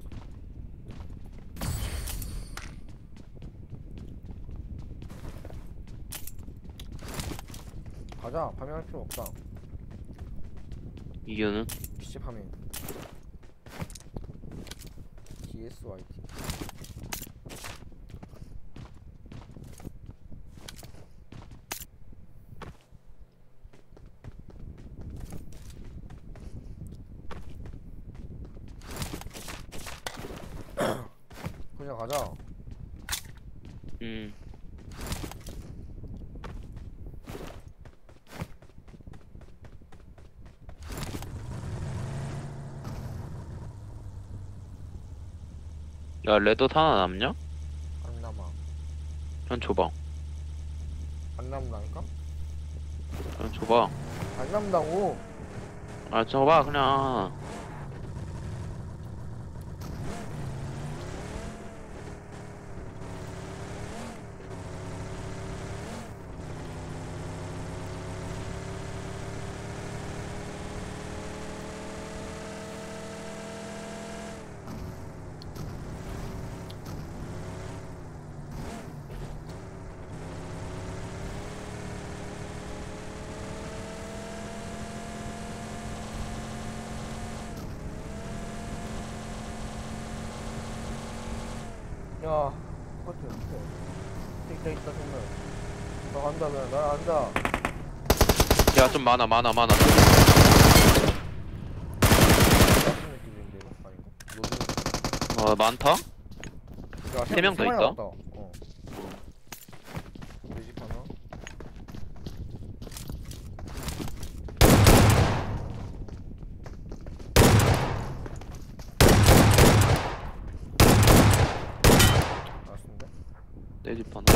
가자. 파밍할 필요 없다. 이유는? PC 파밍. DSYT. 그냥 가자. 야 레돗 하나 남냐? 안 남아. 그냥 줘봐. 안 남다니까? 그냥 줘봐. 안 남다고. 아 줘봐 그냥. 야, 똑같아. 있다, 정말. 나 간다, 그냥. 나 간다. 야 좀 많아. 같은 느낌인데, 이거 아닌가? 어 많다? 야, 세명더 마리 있다? 남았다. 내 집 하나. 알았습니다. 내 집 하나.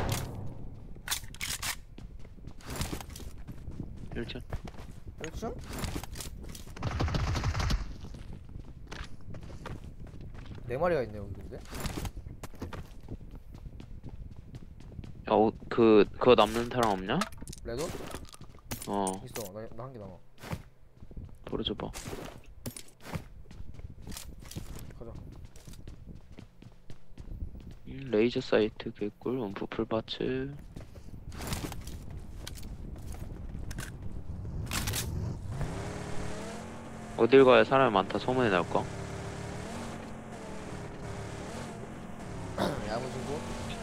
1층. 1층? 네 마리가 있네 여기 근데. 야 그거 남는 사람 없냐? 레돈? 어 있어. 나 한 개 남아. 보여줘봐. 가자. 레이저 사이트 개꿀. 원프 풀바츠. 어딜 가야 사람이 많다 소문이 날까? 야무진고.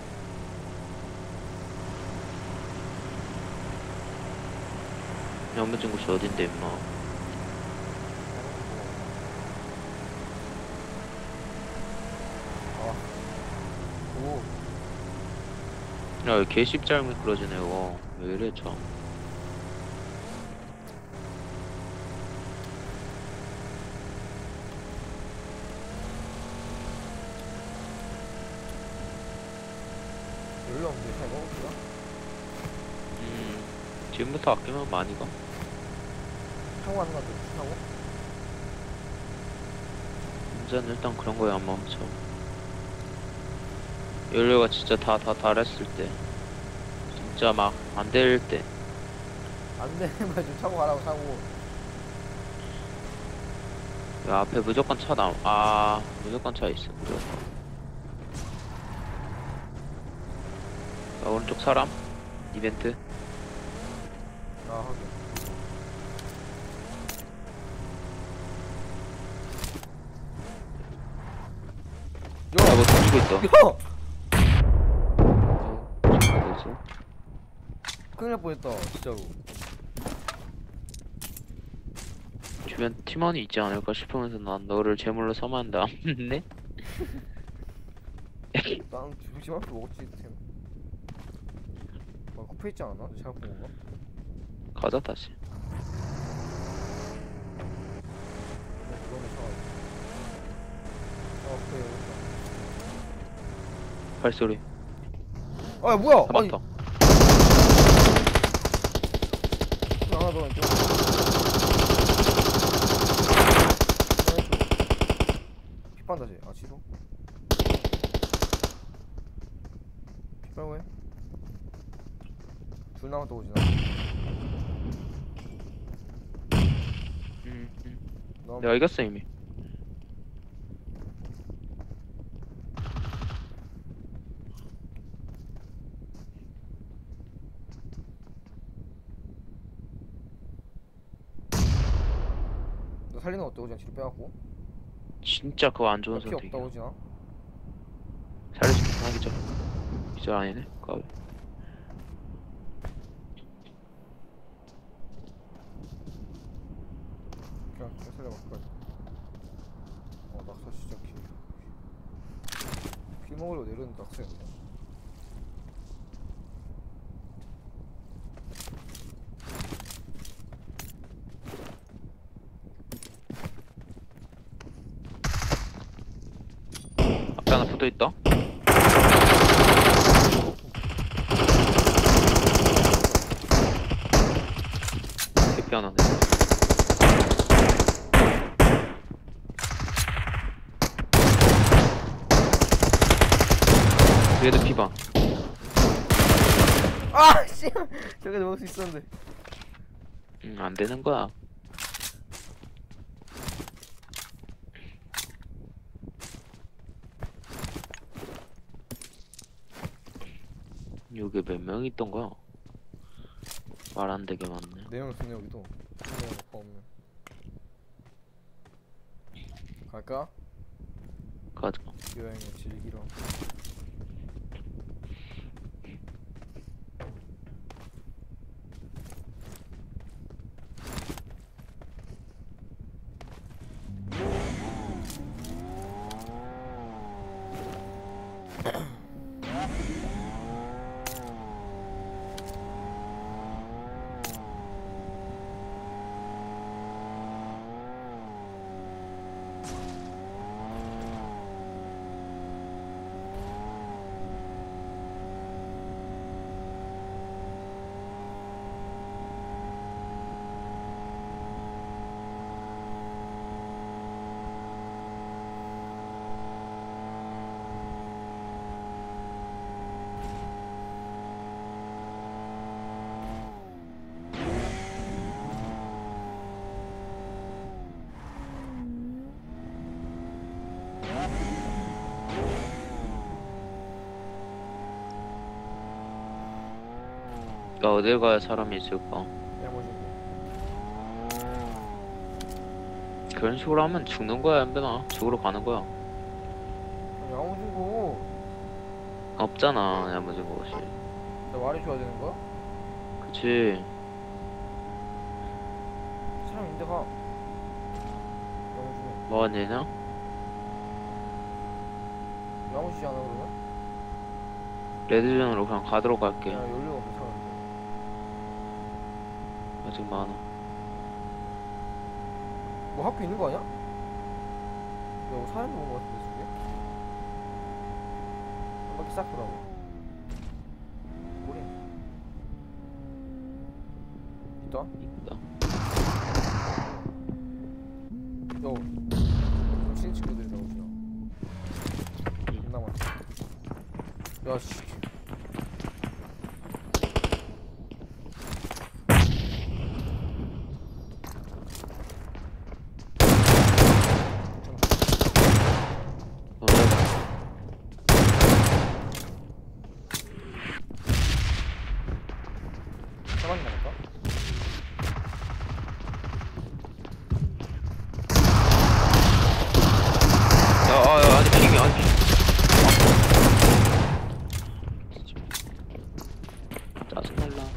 연무진구씨 어딘데 임마. 오. 야 개씹잘 미끄러지네 이거. 왜 이래 참. 근데 잘 먹었구나. 지금부터 아끼면 많이 가. 타고 가는 거 같아. 타고. 운전은 일단 그런 거에 안 멈춰. 연료가 진짜 다 달했을 때, 진짜 막 안 될 때. 안 되면 좀 타고 가라고 타고. 야, 앞에 무조건 무조건 차 있어. 무조건. 야, 오른쪽 사람 이벤트. 아 하긴. 야, 뭐 던지고 있어. 야! 어디서? 큰일 날 뻔했다 진짜로. 주변 팀원이 있지 않을까 싶으면서 난 너를 제물로 삼았는데 안 믿네? 난 중심 앞에 먹었지 템. 뭐 커피 있지 않았나? 제가 본 건가? 가자 다시. 그거는 사와. 그래 여기 발소리. 있다. 아 뭐야? 아니, 잡았다. 하나 더 왼쪽. 핏반다지. 아 취소. 핏발고 해. 둘 남았다 오지나. 너 내가 이겼어 이미. 너 살리는 거 어때? 오지나 뒤로 빼갖고. 진짜 그거 안 좋은 피 선택이야. 없다 오지나. 살려줄게. 기절. 기절 아니네. 까비. 그냥 살려갖고. 낙서 시작해. 피 먹으려고 내렸는데 낙서였네. 앞에 하나 붙어있다. 개피 하나. 얘도 피반. 아 씨. 저게 먹을 수 있었는데. 안 되는 거야. 여기 몇 명 있던 거야? 말 안 되게 많네. 4명 있네 여기도. 1명 없네. 갈까? 가자. 여행을 즐기러. 나 어딜 가야 사람이 있을까? 야무지고. 그런 식으로 하면 죽는 거야, 연변아. 죽으러 가는 거야. 야무지고. 없잖아, 야무진 곳이. 나 말해줘야 되는 거야? 그치. 사람 있는데 가. 야무지고. 뭐가 되냐? 야무지지 않아 그러면? 레드존으로 그냥 가도록 할게. 야 연료가 없는 사람인데. 아직 많아. 뭐 학교 있는 거 아니야? 야, 뭐 사람도 본거 같은데 저게? 한 바퀴 싹 돌아봐. 있다. 있다. 요. 친 친구들이다 오시나. 존나 많다. 야 씨. 어, 사람이 나갈까? 아니 핑이 아니 짜증날라.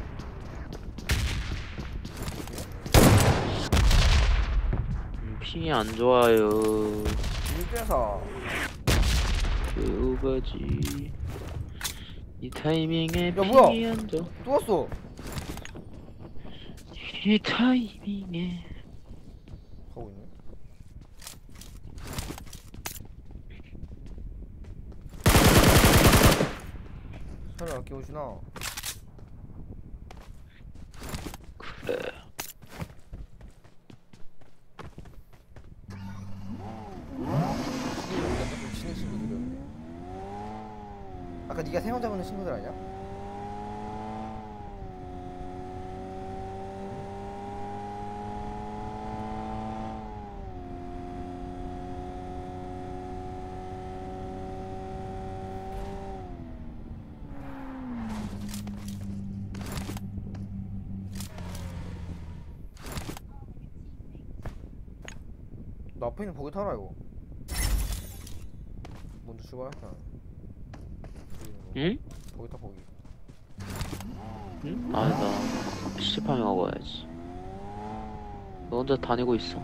핑이 안 좋아요. 일대사. 그거지. 이 타이밍에 야, 뭐야? 핑이 안 좋아. 또 왔어. 이 타이밍에. 가고 있네. 사람이 아껴 오시나? 그래. 친구들, 친한 친구들이었네. 아까 네가 세 명 잡은 친구들 아니야? 나 앞에 있는 버기 타라 이거. 먼저 출발할게. 응? 버기 타 버기. 응? 아, 나 PC방에 가고 와야지. 너 혼자 다니고 있어.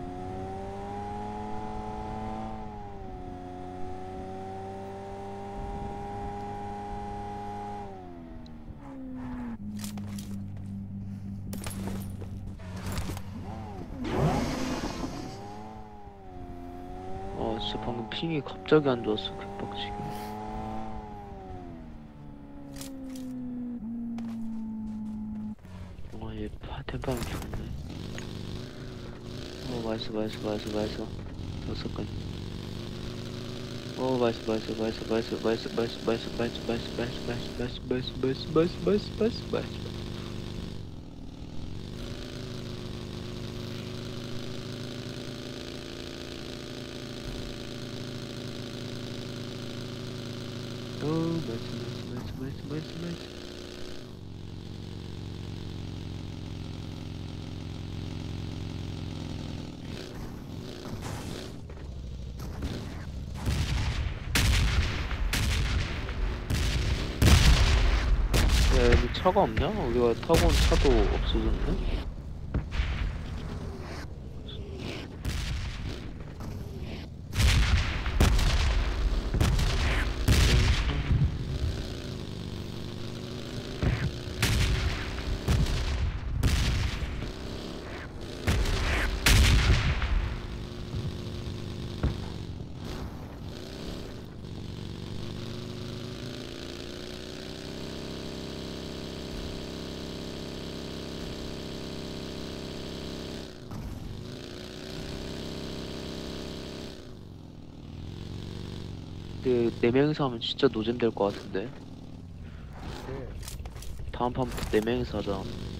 진짜 방금 핑이 갑자기 안 좋았어. 개빡치게. 얘 템파면 좋네. 맛있어. 여섯 건. 맛있어. 맛있어. 야, 여기 차가 없냐? 우리가 타고 온 차도 없어졌네? 근데 4명이서 하면 진짜 노잼 될 것 같은데. 네. 다음 판부터 4명이서 하자.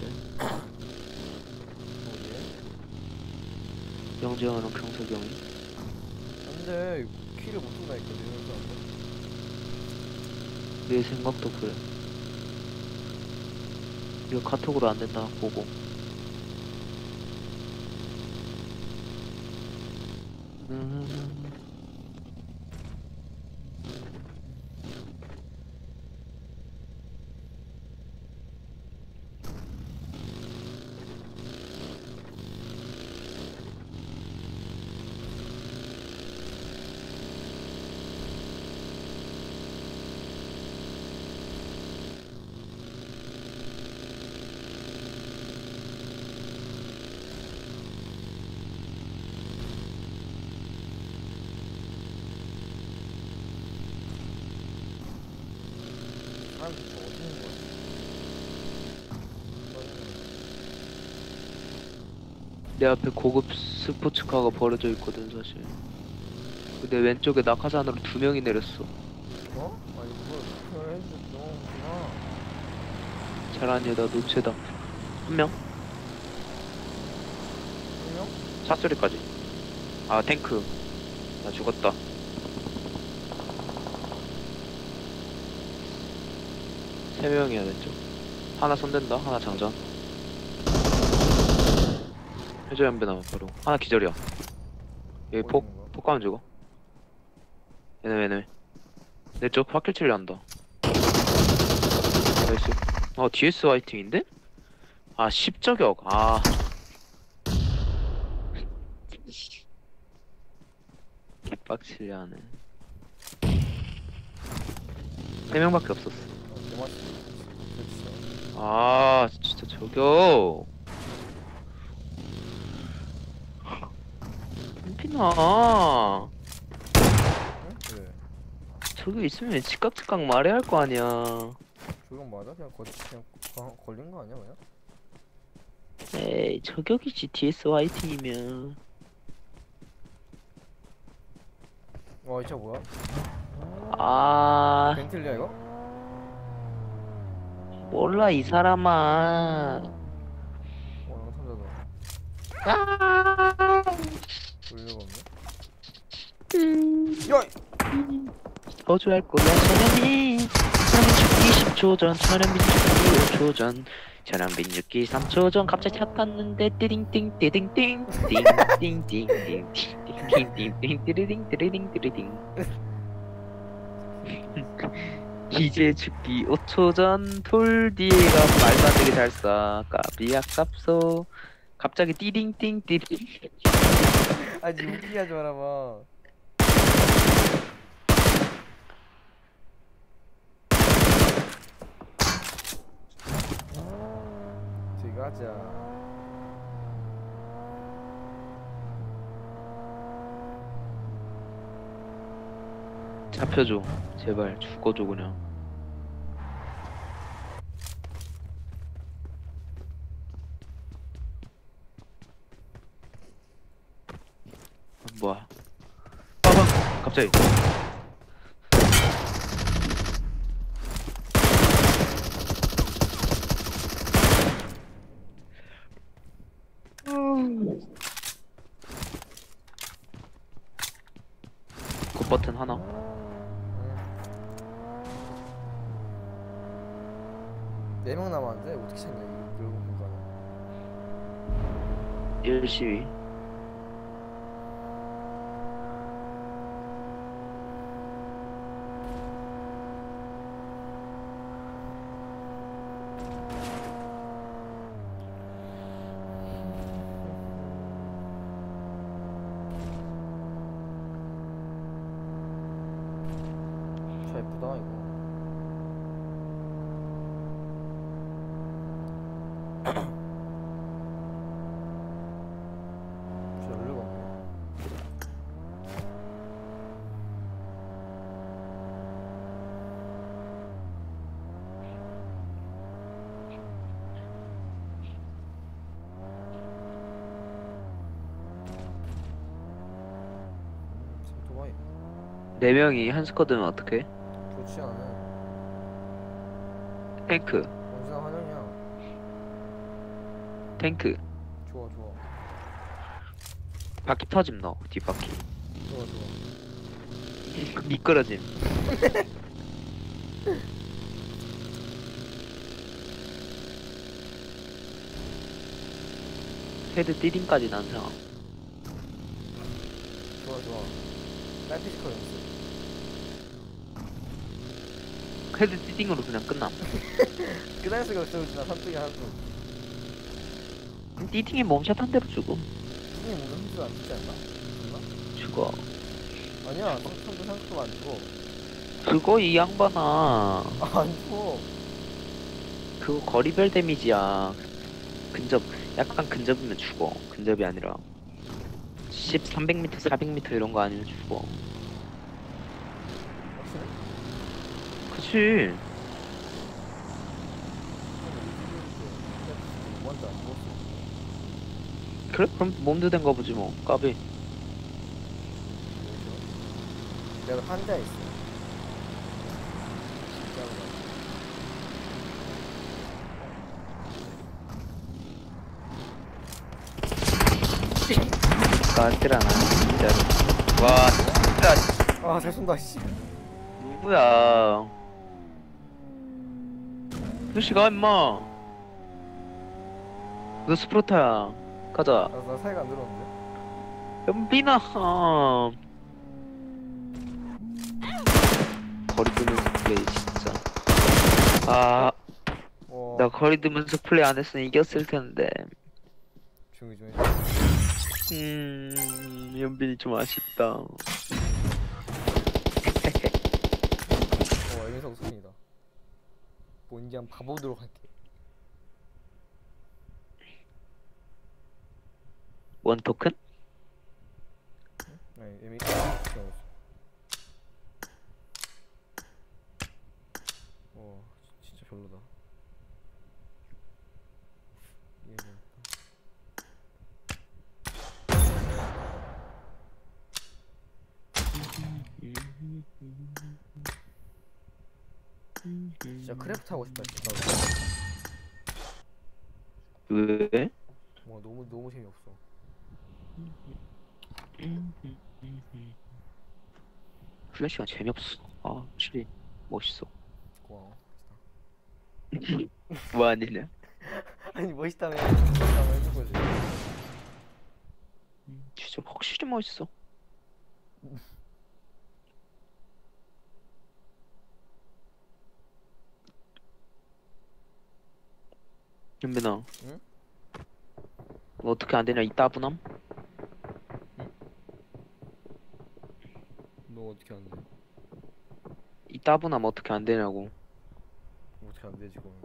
영재 형이랑 경석이 형이. 안돼 키를 못 쏜다니까 내면서 안돼. 내 생각도 그래. 이거 카톡으로 안 된다 보고. 사람들 저 어디 있는 거야? 내 앞에 고급 스포츠카가 버려져 있거든 사실. 내 왼쪽에 낙하산으로 2명이 내렸어. 어? 아니 그걸 해줄 너무구나. 잘하니 나 노체다. 1명? 분명? 차소리까지. 아 탱크. 나 죽었다. 세 명이야 왼쪽. 하나 손댄다. 하나 장전. 해저 연배 나와 바로. 하나 기절이야. 여기 폭 가면 죽어. 얘네. 내 쪽 확킬 칠려 한다. 나이스. DS 화이팅인데? 아 10저격. 아 개빡치려 하네. 3명밖에 없었어. 개맛있어. 그렇지. 아 진짜 저격. 빈빈아 응? 왜? 저기 있으면 즉각 말해야 할 거 아니야. 조용 맞아? 그냥 걸린 거 아니야 그냥? 에이 저격이지 DS 화이팅이면. 와 이 차 뭐야? 아 벤틀리야 이거? 몰라 이 사람아. 와 영상자다. 아 돌려가 없네. 음. 야! 저주할 거야 천연빈. 천연빈 죽기 10초 전. 천연빈 죽기 5초 전. 천연빈 죽기 3초 전. 갑자기 차 탔는데 띠딩띵 띠딩띵 띵띵띵띵띵 띵띵띵 띠리딩 띠리딩 띠리딩. 이제 죽기 5초 전. 돌디에가 말도 안 되게 잘 쏴. 까비 아깝소. 갑자기 띠딩띵 띠딩. 아니 웃기게 하지 말아봐. 들어가자. 잡혀줘 제발. 죽어줘 그냥. 뭐야 빠방 갑자기. 그 버튼 하나. 응. 4명 남았는데 어떻게 찾냐 이거 그러고 보니까. 1시위. 차 예쁘다 이거. 차 연료가 없네. 오토바이 4명이 한 스쿼드면 어떡해? 좋지 않은 탱크 언제나 환영이야. 탱크. 좋아 좋아 바퀴 터짐 너 뒷바퀴. 좋아 좋아. 미끄러짐. 헤드 띠딩까지 난 상황. 좋아 좋아. 딸피지컬 연습. 헤드 띠딩으로 그냥 끝남. 끝날 수가 없어 진짜 삼뚝이 하고. 띠딩에 몸샷 한 대로 죽음. 형님 오늘 힘들 안 죽지 않나? 죽나? 죽어. 아니야 상처도 상처도 안 죽어. 그거 이 양반아. 안 죽어. 그거 거리별 데미지야. 근접 약간 근접이면 죽어. 근접이 아니라 300m 400m 이런 거 아니면 죽어. 확실해? 그치. 뭐한테 안 죽었어. 그래? 그럼 몸도 된가 보지 뭐. 까비. 내가 환자 있어. 진짜로. 까칠하나 진짜로. 와 진짜 아, 잘 쏜다, 씨. 누구야? 표시가 임마. 너 스프로타야. 가자. 나 사이가 안 들었는데. 연빈아. 거리 두면서 플레이 진짜. 아, 와. 나 거리 두면서 플레이 안 했으면 이겼을 텐데. 조용히 좀 해. 연빈이 좀 아쉽다. 여기서 우승이다. 뭔지 한번 봐보도록 할게. 원 토큰? 아니, 애미. 진짜 별로다. 이해 못했다. 진짜 크래프트 하고 싶다 진짜. 왜? 와 너무 재미없어. 플래시가 재미없어. 아, 확실히 멋있어. 고마워. 뭐 아니냐? 아니 멋있다며 해줄 거지. 진짜 확실히 멋있어. 연빈아. 응? 너 어떻게 안 되냐? 이 따분함? 너 어떻게 안 돼? 이 따분함 어떻게 안 되냐고. 어떻게 안 되지 그러면?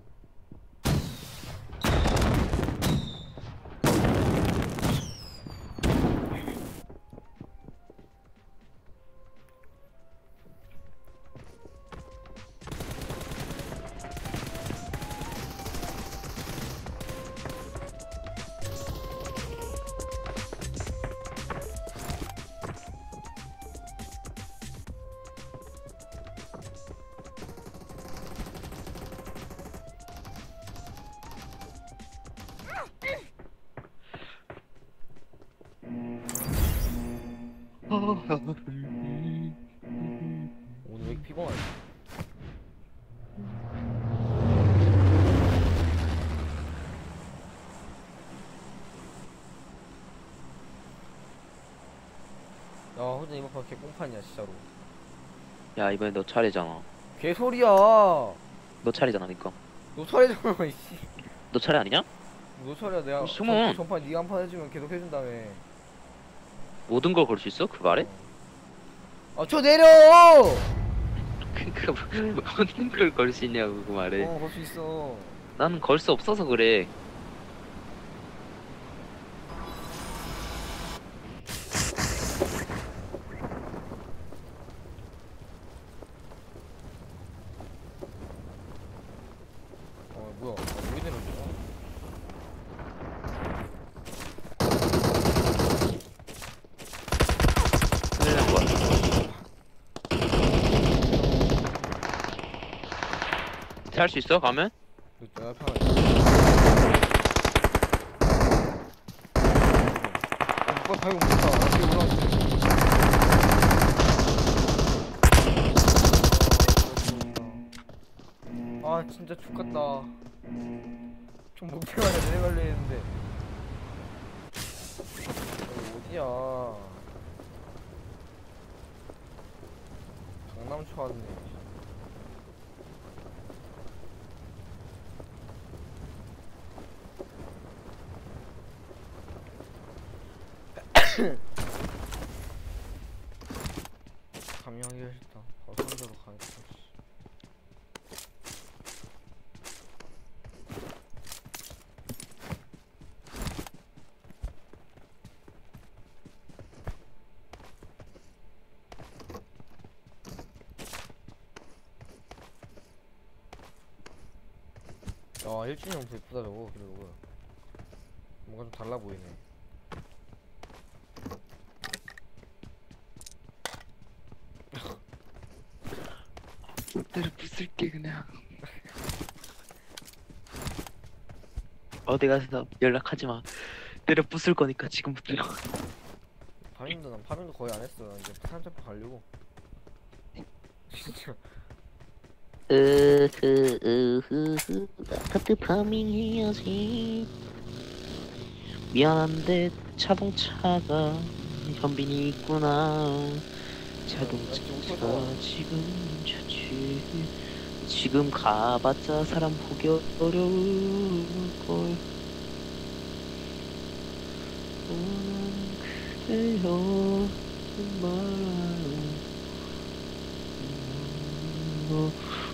오늘 왜 이렇게 피곤하지? 야 혼자 이번 판 개꽁판이야 진짜로. 야, 이번에 너 차례잖아. 개소리야. 너 너 차례잖아, 차례잖아 이씨. 너 차례 아니냐? 너 차례야. 내가 승훈. 전판 네가 한 판 해주면 계속 해준다며. 모든 걸 걸 수 있어? 그 말에? 아저 내려. 그 모든 걸 걸 수 있냐고 그 말에. 걸 수 있어. 나는 걸 수 없어서 그래. 뭐야? 왜 내려? 큰일 난 거야. 할 수 있어? 가면? 내가 편하게. 오빠 발목 못했다. 뒤에 올라왔어. 아 진짜 죽겠다. 좀 목표가 내려갈려 했는데. 어디야? 강남초 왔네. 감명하기 싫다. 바로 상자로 가야겠다. 야 1주년 예쁘다 저거. 그리고 뭔가 좀 달라 보이네. 때려 부술게 그냥. 어디 가서 연락하지 마. 때려 부술 거니까 지금부터. 난 파밍도 거의 안 했어. 난 이제 산책도 가려고. 진짜. 아파트 파밍 해야지. 미안한데 자동차가 현빈이 있구나. 자동차가 지금 좋지. 지금 가봤자 사람 보기 어려울걸. 그래요 말아요.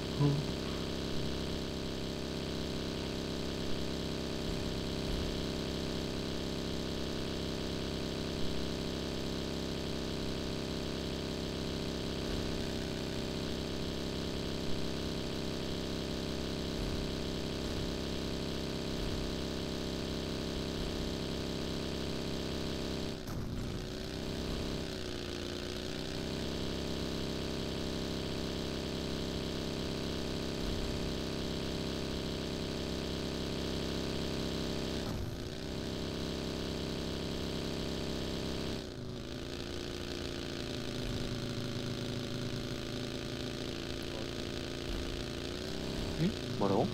뭐라고?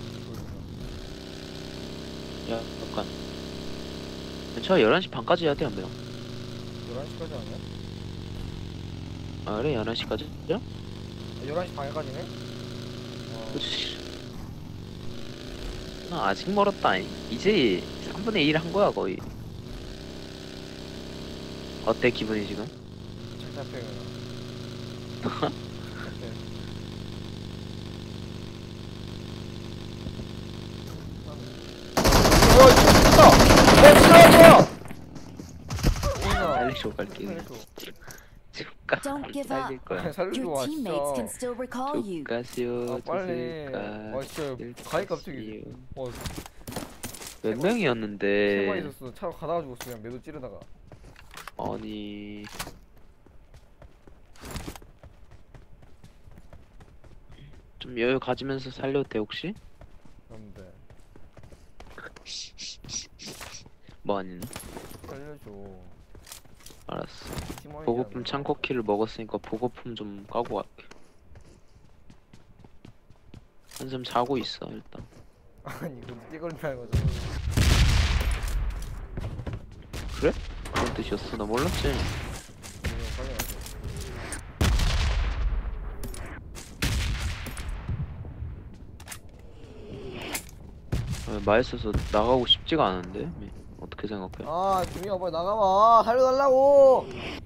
야, 잠깐. 저 11시 반까지 해야 돼, 안 돼요? 11시까지 아니야? 아, 그래? 11시까지요? 11시 반까지네? 그치. 나 아직 멀었다. 이제 3분의 1 한 거야, 거의. 어때, 기분이 지금? 착잡해 살리쇼 갈게, 그냥. 죽가. Don't give 살릴 up. 거야. 살려줘 Your 와 teammates can 진짜. still recall you. 죽가시오, 아 빨리. 죽을까. 진짜 가이 갑자기. 몇 세번 명이었는데. 있었어. 차로 가다가 죽었어. 그냥 매도 찌르다가. 아니. 좀 여유 가지면서 살려도 돼, 혹시? 그런데 뭐 아니냐? 살려줘. 알았어. 팀원이 보고품 아니라. 창고키를 먹었으니까 보고품 좀 까고 갈게. 한숨 자고 있어, 일단. 아니 이거 늦게 걸린다는 거잖아. 그래? 그런 뜻이었어. 나 몰랐지. 이거 빨리 가자. 맛있어서 나가고 싶지가 않은데. 어떻게 생각해? 아 중이야 빨리 나가봐. 살려달라고.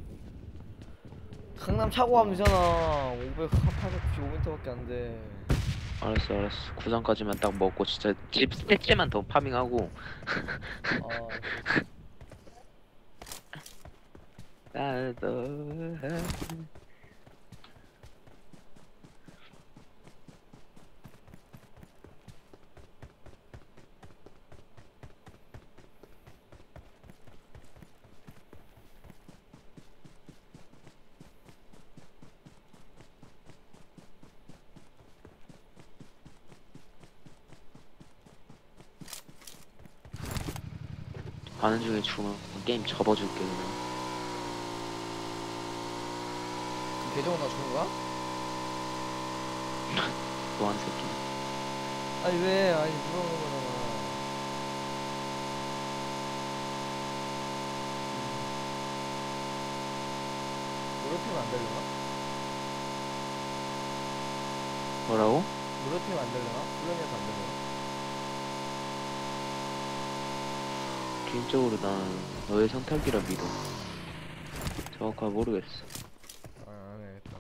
강남 차고 가면 되잖아. 895m밖에 안 돼. 알았어, 알았어. 구상까지만 딱 먹고 진짜 집 세 채만 더 파밍하고. 나도. 가는 중에 죽으면 게임 접어줄게 그냥. 계정은 나 주는 거야? 또한 새끼. 아니 왜? 아니 물어보는 거잖아. 노력하면 안 되려나? 뭐라고? 노력하면 안 되려나? 훈련해서 안 되려나? 개인적으로 난 너의 선택이라 믿어. 정확하게 모르겠어. 아, 안 해야겠다.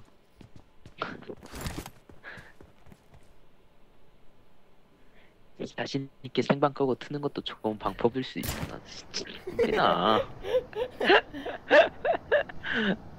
자신 있게 생방 끄고 트는 것도 좋은 방법일 수 있어. 나 진짜. 웃기나.